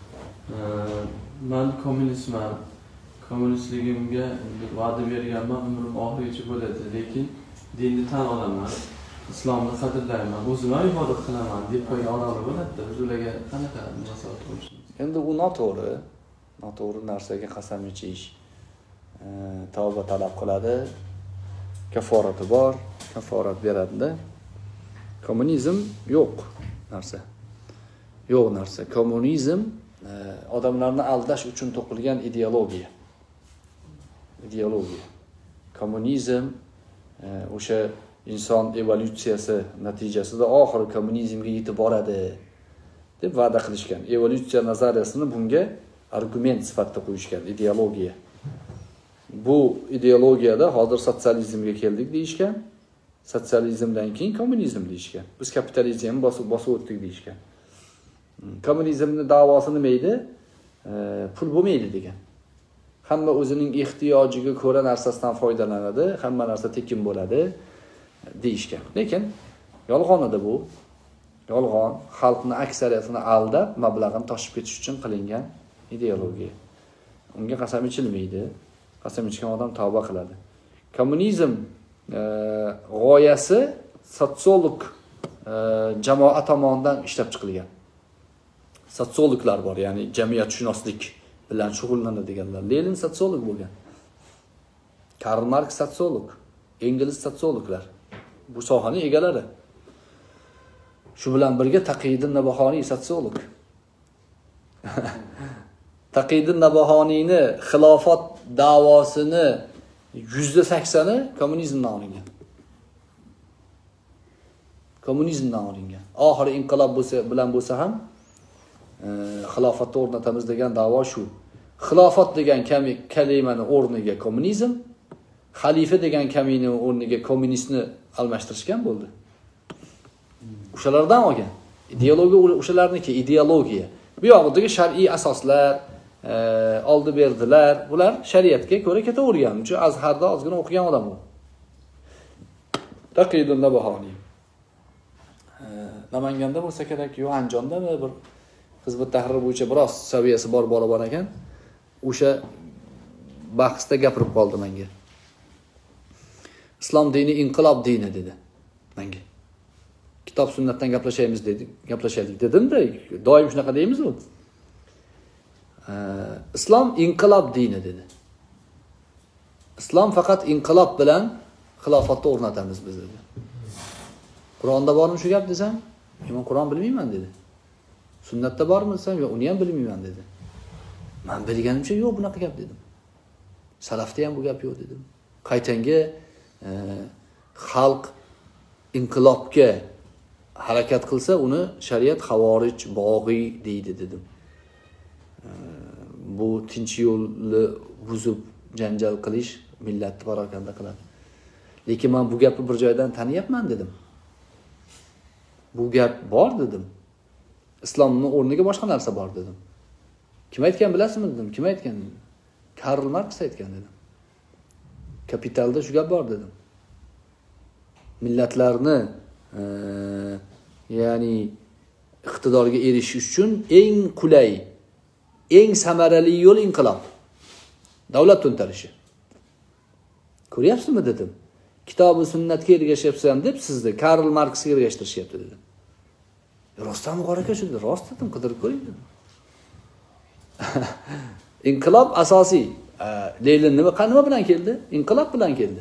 men kommunistman. Kommunistligimga va'da berganman, umrim oxirigacha bo'ladi, lekin dinni tan olaman, islomni qadrlayman, o'zim ham ibodat qilaman deb qo'ygan odamlar bo'ladi. Biz ularga qanaqa munosabat qilishimiz? Endi u noto'g'ri, noto'g'ri narsaga qasam ichish, tavba talab qiladi, kaforati bor, kaforat beradi-da. Kommunizm yo'q narsa. Yo'q narsa. Kommunizm odamlarni aldash uchun to'qilgan ideologiya. Ideologiya. Kommunizm o'sha inson evolyutsiyasi natijasida oxiri kommunizmga yetib boradi deb va'da qilishgan. Evolyutsiya nazariyasini bunga argument sifatida qo'yishgan, ideologiya. Bu ideologiyada hozir sotsializmga keldik deyishgan. Sotsializmdan keyin kommunizm deyishgan. Biz kapitalizmni bosib bosib o'tdik deyishgan. Kommunizmning da'vosi nima edi? Pul bo'lmaydi degan. Hamma o'zining ehtiyojiga ko'ra narsasidan foydalanadi, hamma narsa tekin bo'ladi deyishgan. Lekin yolg'on edi bu. Yolg'on, xalqning aksariyatini aldab, mablag'ini toshib ketish uchun qilingan ideologiya. Unga qasam ichilmaydi. Qasam ichgan odam tavba qiladi. Kommunizm g'oyasi sotsiolog jamoat tomonidan ishlab chiqilgan. Sotsiologlar bor, ya'ni jamiyatshunoslik bilan shug'ullanadiganlar. Lenin sotsiolog bo'lgan. Karl Marx sotsiolog, Engels sotsiologlar. Bu sohaning egalari. Shu bilan birga Taqiddin Nabahoniy sotsiolog. Taqiddin Nabahoniyni xilofat da'vosini yuzda saksoni kommunizmdan olingan. Kommunizmdan olingan. Oxiri inqilob bo'lsa bilan bo'lsa ham xilofatni o'rnatamiz degan da'vo shu. Xilofat degan kalimani o'rniga kommunizm, xalifa degan kalimani o'rniga kommunistni almashtirishgan bo'ldi. O'shalardan olgan. Ideologiya o'shalarniki, ideologiya. Bu yoqdagi shar'iy asoslar oldi berdilar. Bular shariatga ko'ra ketavergan. Chunki Azharda ozgina o'qigan odam u. Taqiddin Nabahoniy. Namanganda bo'lsa kerak, yo Andijondami bir Hizb ut-Tahrir bo'yicha biroz saviyasi bor bola bor ekan. O'sha bahsda gapirib qoldi menga. Islom dini inqilob dini dedi menga. Kitob sunnatdan gaplashaymiz dedi, gaplashaylik dedim-da, doim shunaqa deymiz-ku. Islom inqilob dini dedi. Islom faqat inqilob bilan xilofatni o'rnatamiz biz dedi. Qur'onda bormi shu gap desam, men Qur'on bilmayman dedi. Sunnatda bormi desam, yo'q, uni ham bilmayman dedi. Men bilganimcha yo'q bunaqa gap dedim. Salafda ham bu gap yo'q dedim. Qaytanga e, xalq inqilobga harakat qilsa, uni shariat xavorij, bog'iy deydi dedim. E, bu tinch yo'lni buzib janjal qilish millatni parokanda qiladi. Lekin men bu gapni bir joydan taniyapman dedim. Bu gap bor dedim. Islomning o'rniga boshqa narsa bor dedim. Kim aytgan bilasizmi dedim. Kim aytgan? Karl Marx aytgan dedim. Kapitalda shu gap bor dedim. Millatlarni e, ya'ni iqtidorga erishish uchun eng qulay, eng samarali yo'l inqilob. Davlat to'ntarishi. Ko'ryapsizmi dedim. Kitobi sunnatga ergashyapsan deb sizni Karl Marxga ergashtirishyapti dedim. Rostdan muqoraka shu dedi. Rost dedim, qidirib ko'ring dedim. Inqilob asosiy. Lenin nima qanima bilan keldi? Inqilob bilan keldi.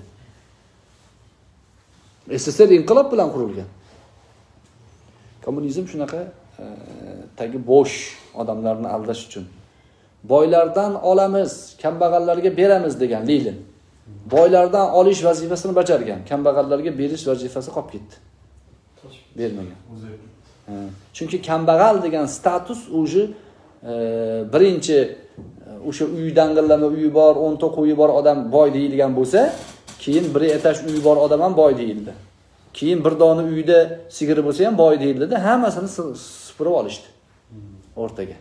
S S R inqilob bilan qurilgan. Kommunizm shunaqa e, tagi bo'sh odamlarni aldash uchun. Boylardan olamiz, kambag'allarga beramiz degan Lenin. Boylardan olish vazifasini bajargan, kambag'allarga berish vazifasi qolib ketdi. Bermagan. Chunki kambag'al degan status o'zi birinchi o'sha uy dang'illama uyi bor, o'nta qo'yi bor odam boy deyilgan bo'lsa, keyin bir etash uyi bor odam ham boy deyildi. Keyin bir dona uyda sigiri bo'lsa ham boy deyildi-da, hammasini supurib olishdi o'rtaga.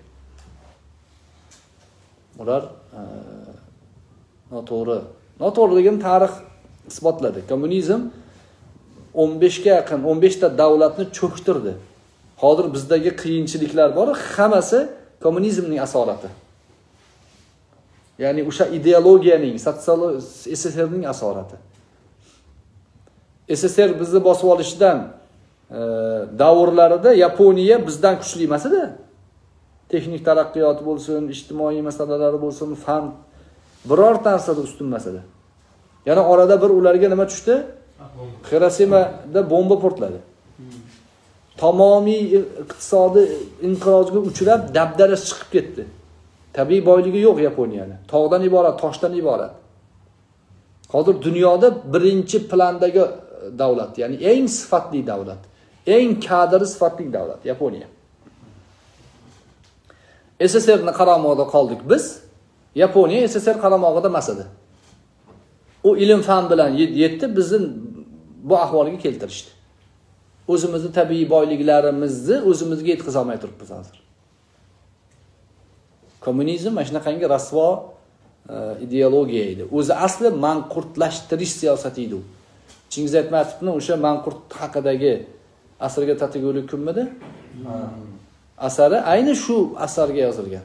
Ular noto'g'ri. Noto'g'riligini tarix isbotladi. Kommunizm o'n besh ga yaqin o'n besh ta davlatni cho'ktirdi. Hozir bizdagi qiyinchiliklar bor, hammasi kommunizmning asorati. Ya'ni o'sha ideologiyaning, S S S R'ning asorati. S S R bizni bosib olishidan davrlarida Yaponiya bizdan kuchli emas edi. Texnik taraqqiyot bo'lsin, ijtimoiy masalalar bo'lsin, fan biror narsada ustun emas edi. Yana orada bir ularga nima tushdi? Hirosimada bomba portladi. Tamomiy iqtisodiy inqirozga uchrab, dabdarasi chiqib ketdi. Tabiiy boyligi yo'q Yaponiyani. Tog'dan iborat, toshdan iborat. Hozir dunyoda birinchi plandagi davlat, ya'ni eng sifatli davlat, eng kadr sifatli davlat Yaponiya. S S R'ni qaramog'ida qoldik biz. Yaponiya S S R qaramog'ida emas edi. U ilm fan bilan yetdi, bizni bu ahvolga keltirishdi. O'zimizni tabiiy boyliklarimizni o'zimizga yetkiza olmay turibmiz hozir. Kommunizm mana shunaqangi rasvo ideologiya edi. O'zi asli manqurtlashtirish siyosati edi. Chingiz Aytmatovning o'sha manqurt haqidagi asarga tatigulik kunmidi? Asari ayni shu asarga yozilgan.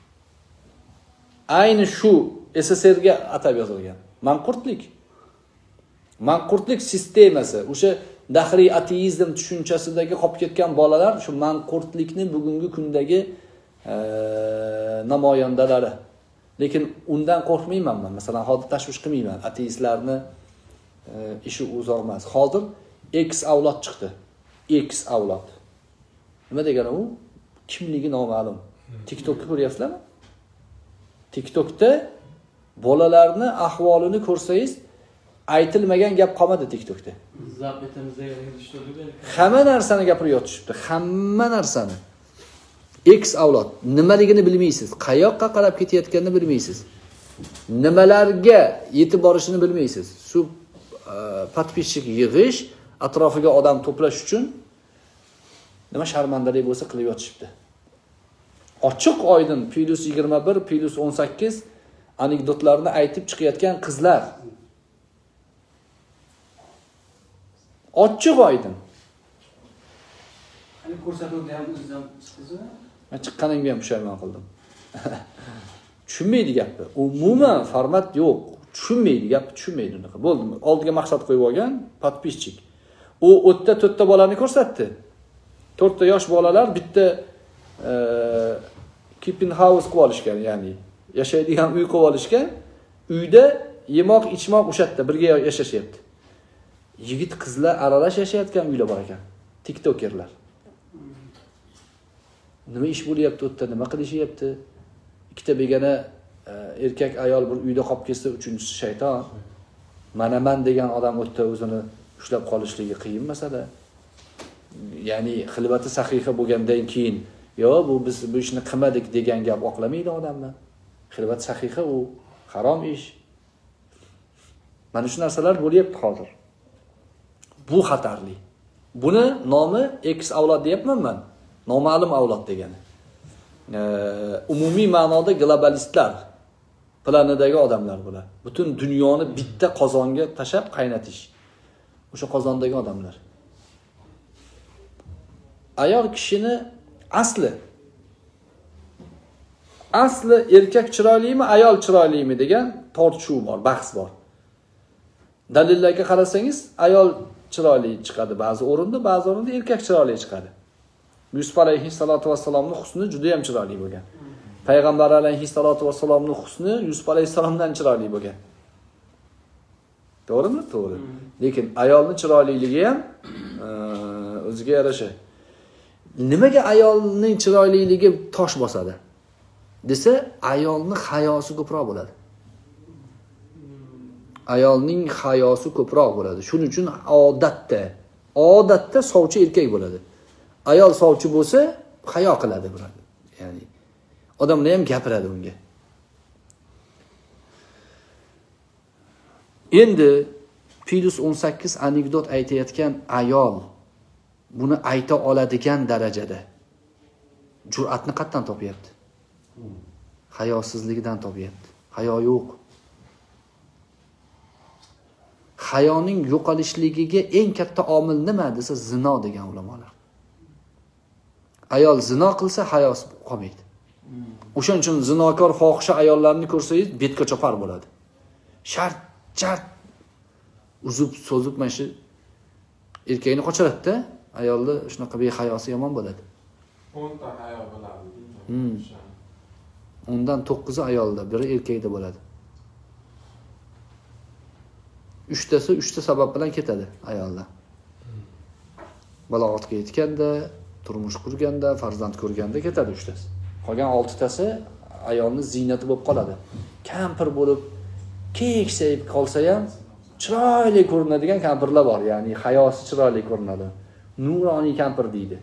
Ayni shu S S R'ga atab yozilgan. Manqurtlik. Manqurtlik sistemasi, o'sha dahriy ateizm tushunchasidagi qolib ketgan bolalar shu manqurtlikni bugungi kundagi namoyandalari. Lekin undan qo'rqmayman men. Masalan, hozir tashvish qilmayman. Ateistlarni ishi uzoq emas. Hozir X avlod chiqdi. X avlod. Nima degani u? Kimligi noma'lum. TikTokni ko'ryapsizlarmi? TikTokda bolalarni ahvolini ko'rsangiz, aytilmagan gap qolmadi TikTokda. Zap etamiz deganingiz tushundik. Hamma narsani gapirib yotishibdi. Hamma narsani. X avlod nimaligini bilmaysiz, qayoqqa qarab ketayotganini bilmaysiz. Nimalarga yetib borishini bilmaysiz. Shu podpishchik yig'ish, atrofiga odam to'plash uchun nima sharmandalik bo'lsa qilib yotishibdi. Ochiq oydin plus yigirma bir, plus o'n sakkiz anekdotlarni aytib chiqayotgan qizlar. Ochiq oydin. Hani ko'rsatuvda ham o'zim chiqdizmi? Men chiqqanimga ham pushaymon qildim. Tushunmaydi gapni. Umuman format yo'q. Tushunmaydi, gapni tushunmaydi unaqa. Bo'ldi. Oldiga maqsad qo'yib olgan podpishchik. U o'tda to'rtta bolani ko'rsatdi. to'rtta yosh bolalar bitta keeping house qilib olishgan, ya'ni yashaydigan uy qilib olishgan. Uyda yemoq, ichmoq o'sha yerda birga yashashyapti. Yigit qizlar aralash yashayotgan uylar bor ekan. TikTokerlar. Nima ish bo'lyapti o'tda, nima qilishyapti? Ikkita begona erkak ayol bir uyda qolib ketsa, uchinchisi shayton. Mana men degan odam o'tda o'zini ushlab qolishligi qiyin masala. Ya'ni xilvati sahiha bo'lgandan keyin, yo bu biz bu ishni qilmadik degan gap oqlamaydi odamni. Xilvat sahiha u harom ish. Mana shu narsalar bo'lyapti hozir. Bu xatarli. Buni nomi X avlod deyapman men. Noma'lum avlod degani. E, umumiy ma'noda globalistlar planidagi odamlar bular. Butun dunyoni bitta qozonga tashab qaynatish. O'sha qozondagi odamlar. Ayol kishini asli asli erkak chiroylimi, ayol chiroylimi degan tortishuv bor, bahs bor. Dalillarga qarasangiz, ayol chiroyli chiqadi ba'zi o'rinda, ba'zi o'rinda erkak chiroyli chiqadi. Yusuf alayhissalatu vassalomning husni juda ham chiroyli bo'lgan. Payg'ambar alayhissalatu vassalomning husni Yusuf alayhissalomdan chiroyli bo'lgan. To'g'rimi? To'g'ri. Lekin ayolning chiroyliligi ham o'ziga yarasha. Nimaga ayolning chiroyliligi tosh bosadi? Desa, ayolning hayosi ko'proq bo'ladi. Ayolning hayosi ko'proq bo'ladi. Shuning uchun odatda, odatda sovchi erkak bo'ladi. ayol sovchi bo'lsa, hayo qiladi birodar. Ya'ni odamlar ham gapiradi unga. Endi plus o'n sakkiz anekdot aytayotgan ayol buni ayta oladigan darajada jur'atni qayerdan topyapti? Hayosizligidan topyapti. Hayo yo'q. Hayoning yo'qolishligiga eng katta omil nima desa zino degan ulamolar. Ayol zino qilsa hayosi qolmaydi. O'shaning uchun zinokor fohisha ayollarni ko'rsangiz betga chopar bo'ladi. Shart chart uzib so'zib mana shu erkakni qochiradi-da, ayolni shunaqa behayosi yomon bo'ladi. o'n ta hayo bo'ladi. Hmm. Undan to'qqizi ayolda, biri erkakda bo'ladi. uchtasi uchta sabab bilan ketadi ayolda. Balog'atga yetganda, turmush qurganda, farzand ko'rganda ketadi uchtasi. Qolgan oltitasi ayolning ziynati bo'lib qoladi. Kampir bo'lib, keksayib qolsa ham chiroyli ko'rinadigan kampirlar bor, ya'ni hayosi chiroyli ko'rinadi. Nuroniy kampir deydi.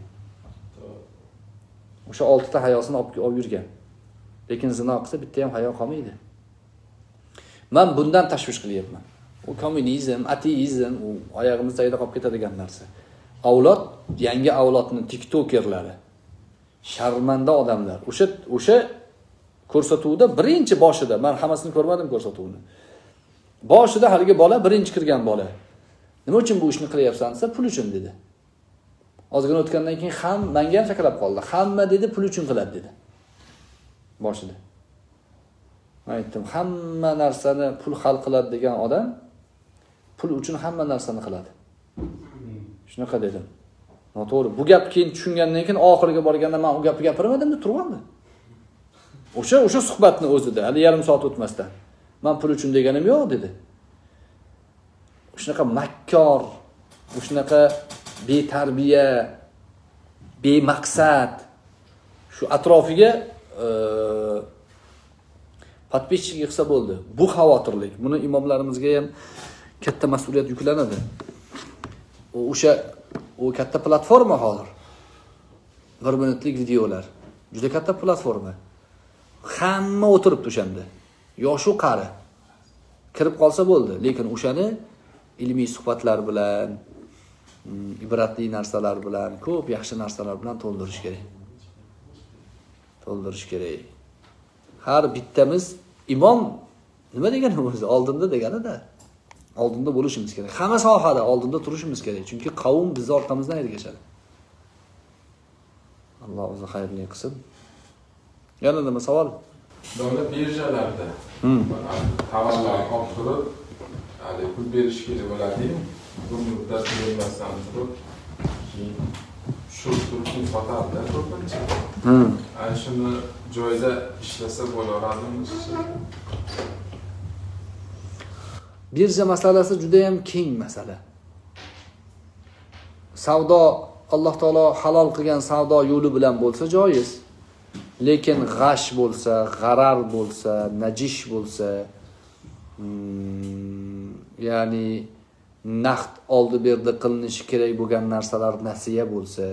O'sha oltita hayosini olib olib yurgan. Lekin zino qilsa bitta ham hayo qolmaydi. Men bundan tashvish qilyapman. U kommunizm, ateizm, u oyog'imiz tagida qolib ketadigan narsa. Avlod, yangi avlodning tiktokerlari, sharmanda odamlar. O'sha o'sha ko'rsatuvda birinchi boshida, men hammasini ko'rmadim ko'rsatuvni. Boshida haligi bola birinchi kirgan bola. Nima uchun bu ishni qilyapsan desa, pul uchun dedi. Ozgina o'tgandan keyin ham menga ham sakrab qoldi. Hamma dedi pul uchun qiladi dedi. Boshida. Men aytdim, hamma narsani pul hal qiladi degan odam pul uchun hamma narsani qiladi. Shunaqa dedim. Noto'g'ri. Bu gap keyin tushungandan keyin oxiriga borganda men u gapni gapirmadim deb turibman. O'sha o'sha suhbatni o'zida, hali yarim soat o'tmasdan. Men pul uchun deganim yo'q dedi. Shunaqa makkor, shunaqa betarbiya, bemaqsad shu atrofiga подписчик yig'sa bo'ldi. Bu xavotirlik. Buni imomlarimizga ham katta mas'uliyat yuklanadi. O'sha u katta platforma hozir. bir minutlik videolar. Juda katta platforma. Hamma o'tiribdi o'shanda. Yosh u qari. Kirib qolsa bo'ldi, lekin o'shani ilmiy suhbatlar bilan, ibratli narsalar bilan, ko'p yaxshi narsalar bilan to'ldirish kerak. To'ldirish kerak. Har bittamiz imom nima degani o'zi oldinda degani-da. Oldinda bo'lishimiz kerak. Hamma sohada oldinda turishimiz kerak, chunki qavm biz orqamizdan ergashadi. Alloh o'zi xayrli qilsin. Yana nima savol? Davlat birjalarda tavallar olib turib, hali pul berish kerak bo'ladi-ku. Bu muddat bo'lmasdan turib, keyin shu turibni sotadi ko'pincha. Hmm. Ana shuni joyda ishlasa bo'laveradimi? Birja masalasi juda ham keng masala. Savdo Alloh taolo halol qilgan savdo yo'li bilan bo'lsa joiz. Lekin g'ash bo'lsa, g'arar bo'lsa, najish bo'lsa, hmm, ya'ni naqd oldi berdi qilinishi kerak bo'lgan narsalar nasiya bo'lsa,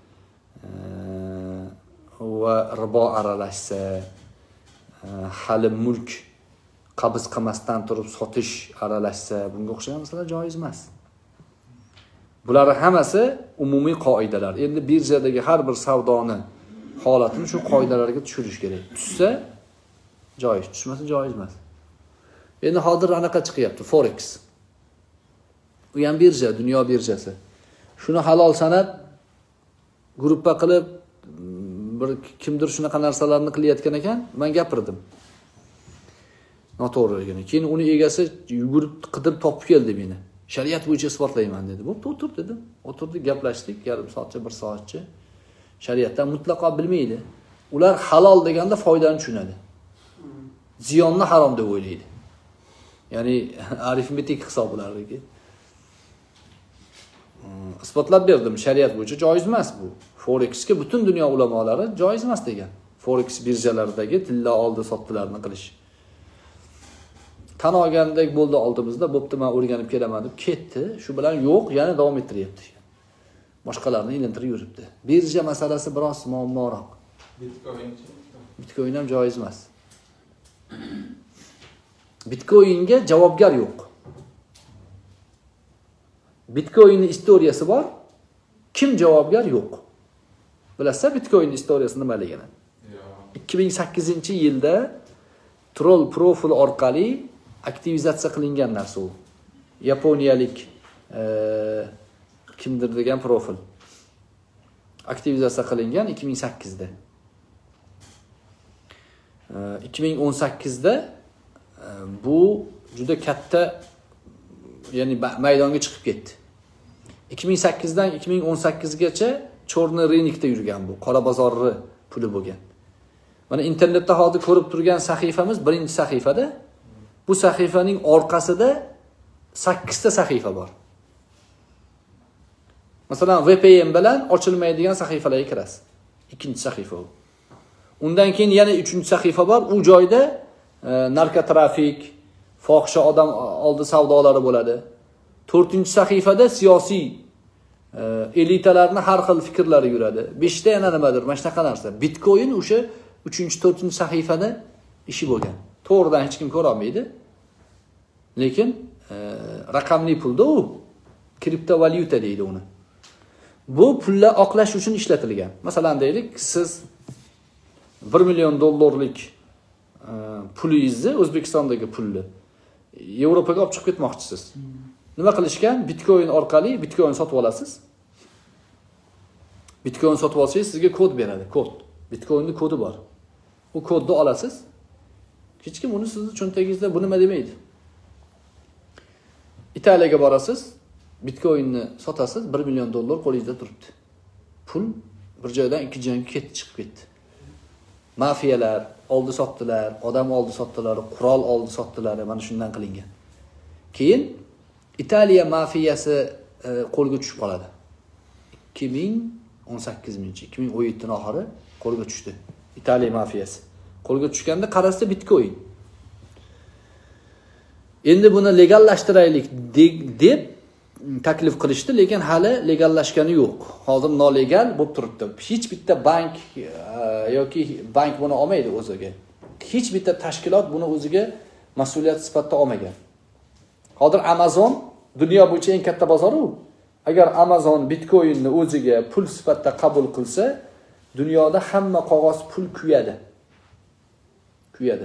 va ribo aralashsa, hali mulk qabz qilmasdan turib sotish aralashsa, bunga o'xshagan narsalar joiz emas. Bular hammasi umumiy qoidalar. Endi birjadagi har bir savdoni holatini shu qoidalarga tushirish kerak. Tushsa joiz, tushmasa joiz emas. Endi hozir anaqa chiqyapti, forex. U ham birja, dunyo birjasi. Shuni halol sanab gruppa qilib bir kimdir shunaqa narsalarni qilayotgan ekan, men gapirdim. Noto'g'riligini. Keyin uni egasi yugurib qidirib topib keldi meni. Shariat bo'yicha isbotlayman dedi. Bo'pti, o'tir dedim. O'tirdik, gaplashdik, yarim soatcha, bir soatcha. Shariatdan mutlaqo bilmaydi. Ular halol deganda foydani tushunadi. Ziyonni harom deb o'ylaydi. Ya'ni arifmetik hisoblariki. Isbotlab berdim, shariat bo'yicha joiz emas bu. Forexga butun dunyo ulamolari joiz emas degan. Forex birjalaridagi tilla oldi sotdilarni qilish. Tan olgandek bo'ldi oldimizda, bo'pti men o'rganib kelaman deb ketdi. Shu bilan yo'q, yana davom ettiryapti. boshqalarni ilintirib yuribdi. Birja masalasi biroz muammoroq. Bitcoin. Bitcoin ham joiz emas. Bitcoinga javobgar yo'q. Bitcoinning istoriyasi bor, kim javobgar yo'q. Bilasizlar Bitcoin istoriyasi nimaligini? ikki ming sakkizinchi yilda troll profil orqali aktivizatsiya qilingan narsa u. Yaponiyalik e, kimdir degan profil. Aktivizatsiya qilingan ikki ming sakkizda. E, ikki ming o'n sakkizda e, bu juda katta, ya'ni maydonga chiqib ketdi. ikki ming sakkizdan ikki ming o'n sakkizgacha chorni rinikda yurgan bu, qora bozorni puli bo'lgan. Mana internetda hozir ko'rib turgan sahifamiz birinchi sahifada. Bu sahifaning orqasida sakkizta sahifa bor. Masalan, V P N bilan ochilmaydigan sahifalarga kirasiz. Ikkinchi sahifa u. Undan keyin yana uchinchi sahifa bor. U joyda e, narkotrafik, fohisha odam oldi savdolari bo'ladi. to'rtinchi sahifada siyosiy e, elitalarning har xil fikrlari yuradi. beshta yana nimadir, mana shunaqa narsa. Bitcoin o'sha uchinchi to'rtinchi sahifada ishi bo'lgan. To'g'ridan hech kim ko'ra olmaydi. Lekin e, raqamli pulda u kriptovalyuta deydi uni. Bu pullar oqlash uchun ishlatilgan. Masalan deylik, siz bir million dollarlik e, pulingizni, O'zbekistondagi pulni Yevropaga olib chiqib ketmoqchisiz. Nima qilishgan? Bitcoin orqali Bitcoin sotib olasiz. Bitcoin sotib olsangiz sizga kod beradi, kod. Bitcoinning kodi bor. Bu kodni olasiz. Hech kim uni sizni cho'ntagingizda bu nima demaydi. Italiyaga borasiz, Bitcoinni sotasiz, bir million dollar qo'lingizda turibdi. Pul bir joydan ikki joyga ketib chiqib ketdi. Mafiyalar oldi sotdilar, odam oldi sotdilar, qurol oldi sotdilar, mana shundan qilingan. Keyin Italiya mafiyasi e, qo'lga tushib qoladi. ikki ming o'n sakkizinchi, ikki ming o'n yettining oxiri qo'lga tushdi. Italiya mafiyasi. Qo'lga tushganda qarasda Bitcoin. Endi buni legallashtiraylik deb taklif qilishdi, lekin hali legallashgani yo'q. Hozir nolegal bo'lib turibdi. Hech bitta bank yoki bank buni olmaydi o'ziga. Hech bitta tashkilot buni o'ziga mas'uliyat sifatida olmagan. Hozir Amazon dunyo bo'yicha eng katta bozor u. Agar Amazon Bitcoinni o'ziga pul sifatida qabul qilsa, dunyoda hamma qog'oz pul kuyadi. Kuyadi.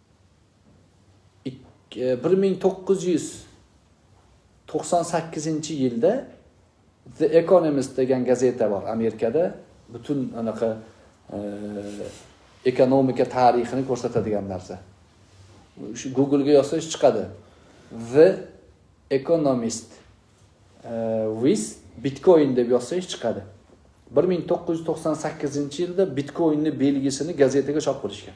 bir ming to'qqiz yuz to'qson sakkizinchi yilda The Economist degan gazeta bor Amerikada, butun anaqa e, ekonomika tarixini ko'rsatadigan narsa. Shu Google ga yozsangiz chiqadi. The Economist uh, with Bitcoin deb yozsangiz chiqadi. bir ming to'qqiz yuz to'qson sakkizinchi yilda Bitcoinning belgisini gazetaga chop qilishgan.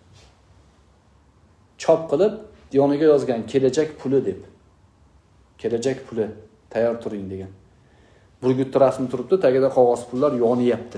Chop qilib yoniga yozgan kelajak puli deb. Kelajak puli tayyor turing degan. Burgutda rasmi turibdi, tagida qog'oz pullar yonyapti.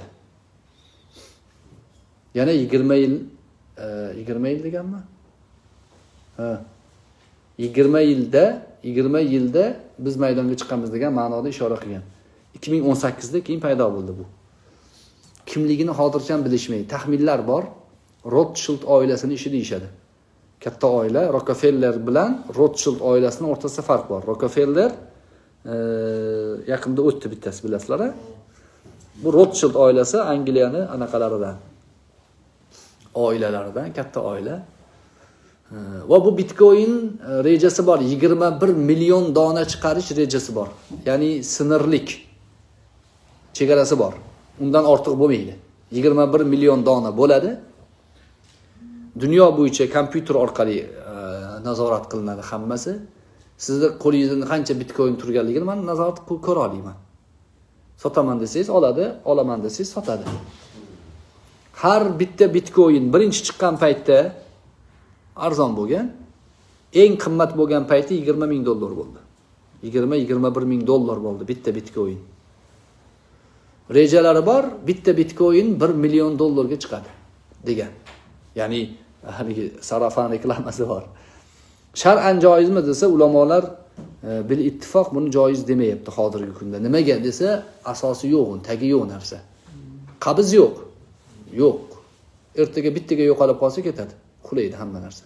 Yana yigirma yil, yigirma yil deganmi? Ha. yigirma yilda, yigirma yilda biz maydonga chiqamiz degan ma'noda ishora qilgan. ikki ming o'n sakkizda keyin paydo bo'ldi bu. Kimligini hozircha bilishmaydi. Taxminlar bor. Rothschild oilasini ishi deyishadi. Katta oila, Rockefeller bilan Rothschild oilasining o'rtasida farq bor. Rockefeller e, yaqinda o'tdi bittasi, bilasizlar. Bu Rothschild oilasi Angliyani anaqalaridan, oilalaridan katta oila. Va bu Bitcoin rejasi bor. yigirma bir million dona chiqarish rejasi bor. Ya'ni sınırlik chegarasi bor. Undan ortiq bo'lmaydi. yigirma bir million dona bo'ladi. Dunyo bo'yicha kompyuter orqali e, nazorat qilinadi hammasi. Sizning qo'lingizda qancha Bitcoin turganligini men nazorat qilib ko'ra olaman. Sotaman desangiz oladi, olaman desangiz sotadi. Har bitta Bitcoin birinchi chiqqan paytda arzon bo'lgan, eng qimmat bo'lgan payti yigirma ming dollar bo'ldi. yigirma yigirma bir ming dollar bo'ldi bitta Bitcoin. Rejalari bor, bitta Bitcoin bir million dollarga chiqadi degan. Ya'ni haligi sarafan reklamasi bor. Shar'an joizmi desa, ulamolar e, bil ittifoq buni joiz demayapti hozirgi kunda. Nimaga desa, asosi yo'q, tagi yo'q narsa. Qabz yo'q. Yo'q. Ertaga bittaga yo'qolib qolsa ketadi. Qulaydi hamma narsa.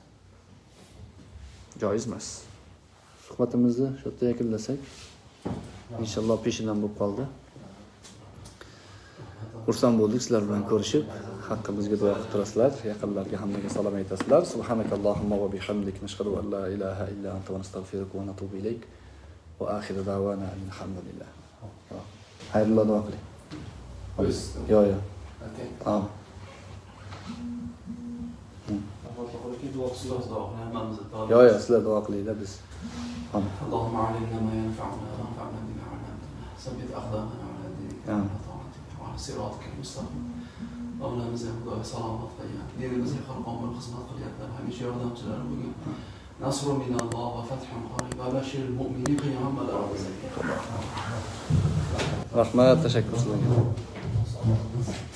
Joiz emas. Suhbatimizni shu yerda yakunlasak, inshaalloh peshindan bo'lib qoldi. Xursand bo'ldik sizlar bilan ko'rishib, haqqimizga duo qilib turasizlar, yaqinlarga hammaga salom aytasizlar. Subhanakallohumma va bihamdik nashhadu an la ilaha illa anta va nastag'firuka va natubu ilayk. Va oxiru da'wana alhamdulillah. Xayrli duo qiling. Yo yo. Tamam. Yo yo, sizlar duo qilinglar biz. اللهم علمنا ما ينفعنا وانفعنا بما علمتنا ثبت أقدامنا على دينك وعلى صراطك المستقيم اللهم زهد سلامة قيام دينimiz xalqomil xizmat qilyaptilar hamisha yordamchilar bo'lgan nasr minalloh va fathun qarib va bashir mu'minin qiyomat Rahmat, tashakkur sizlarga.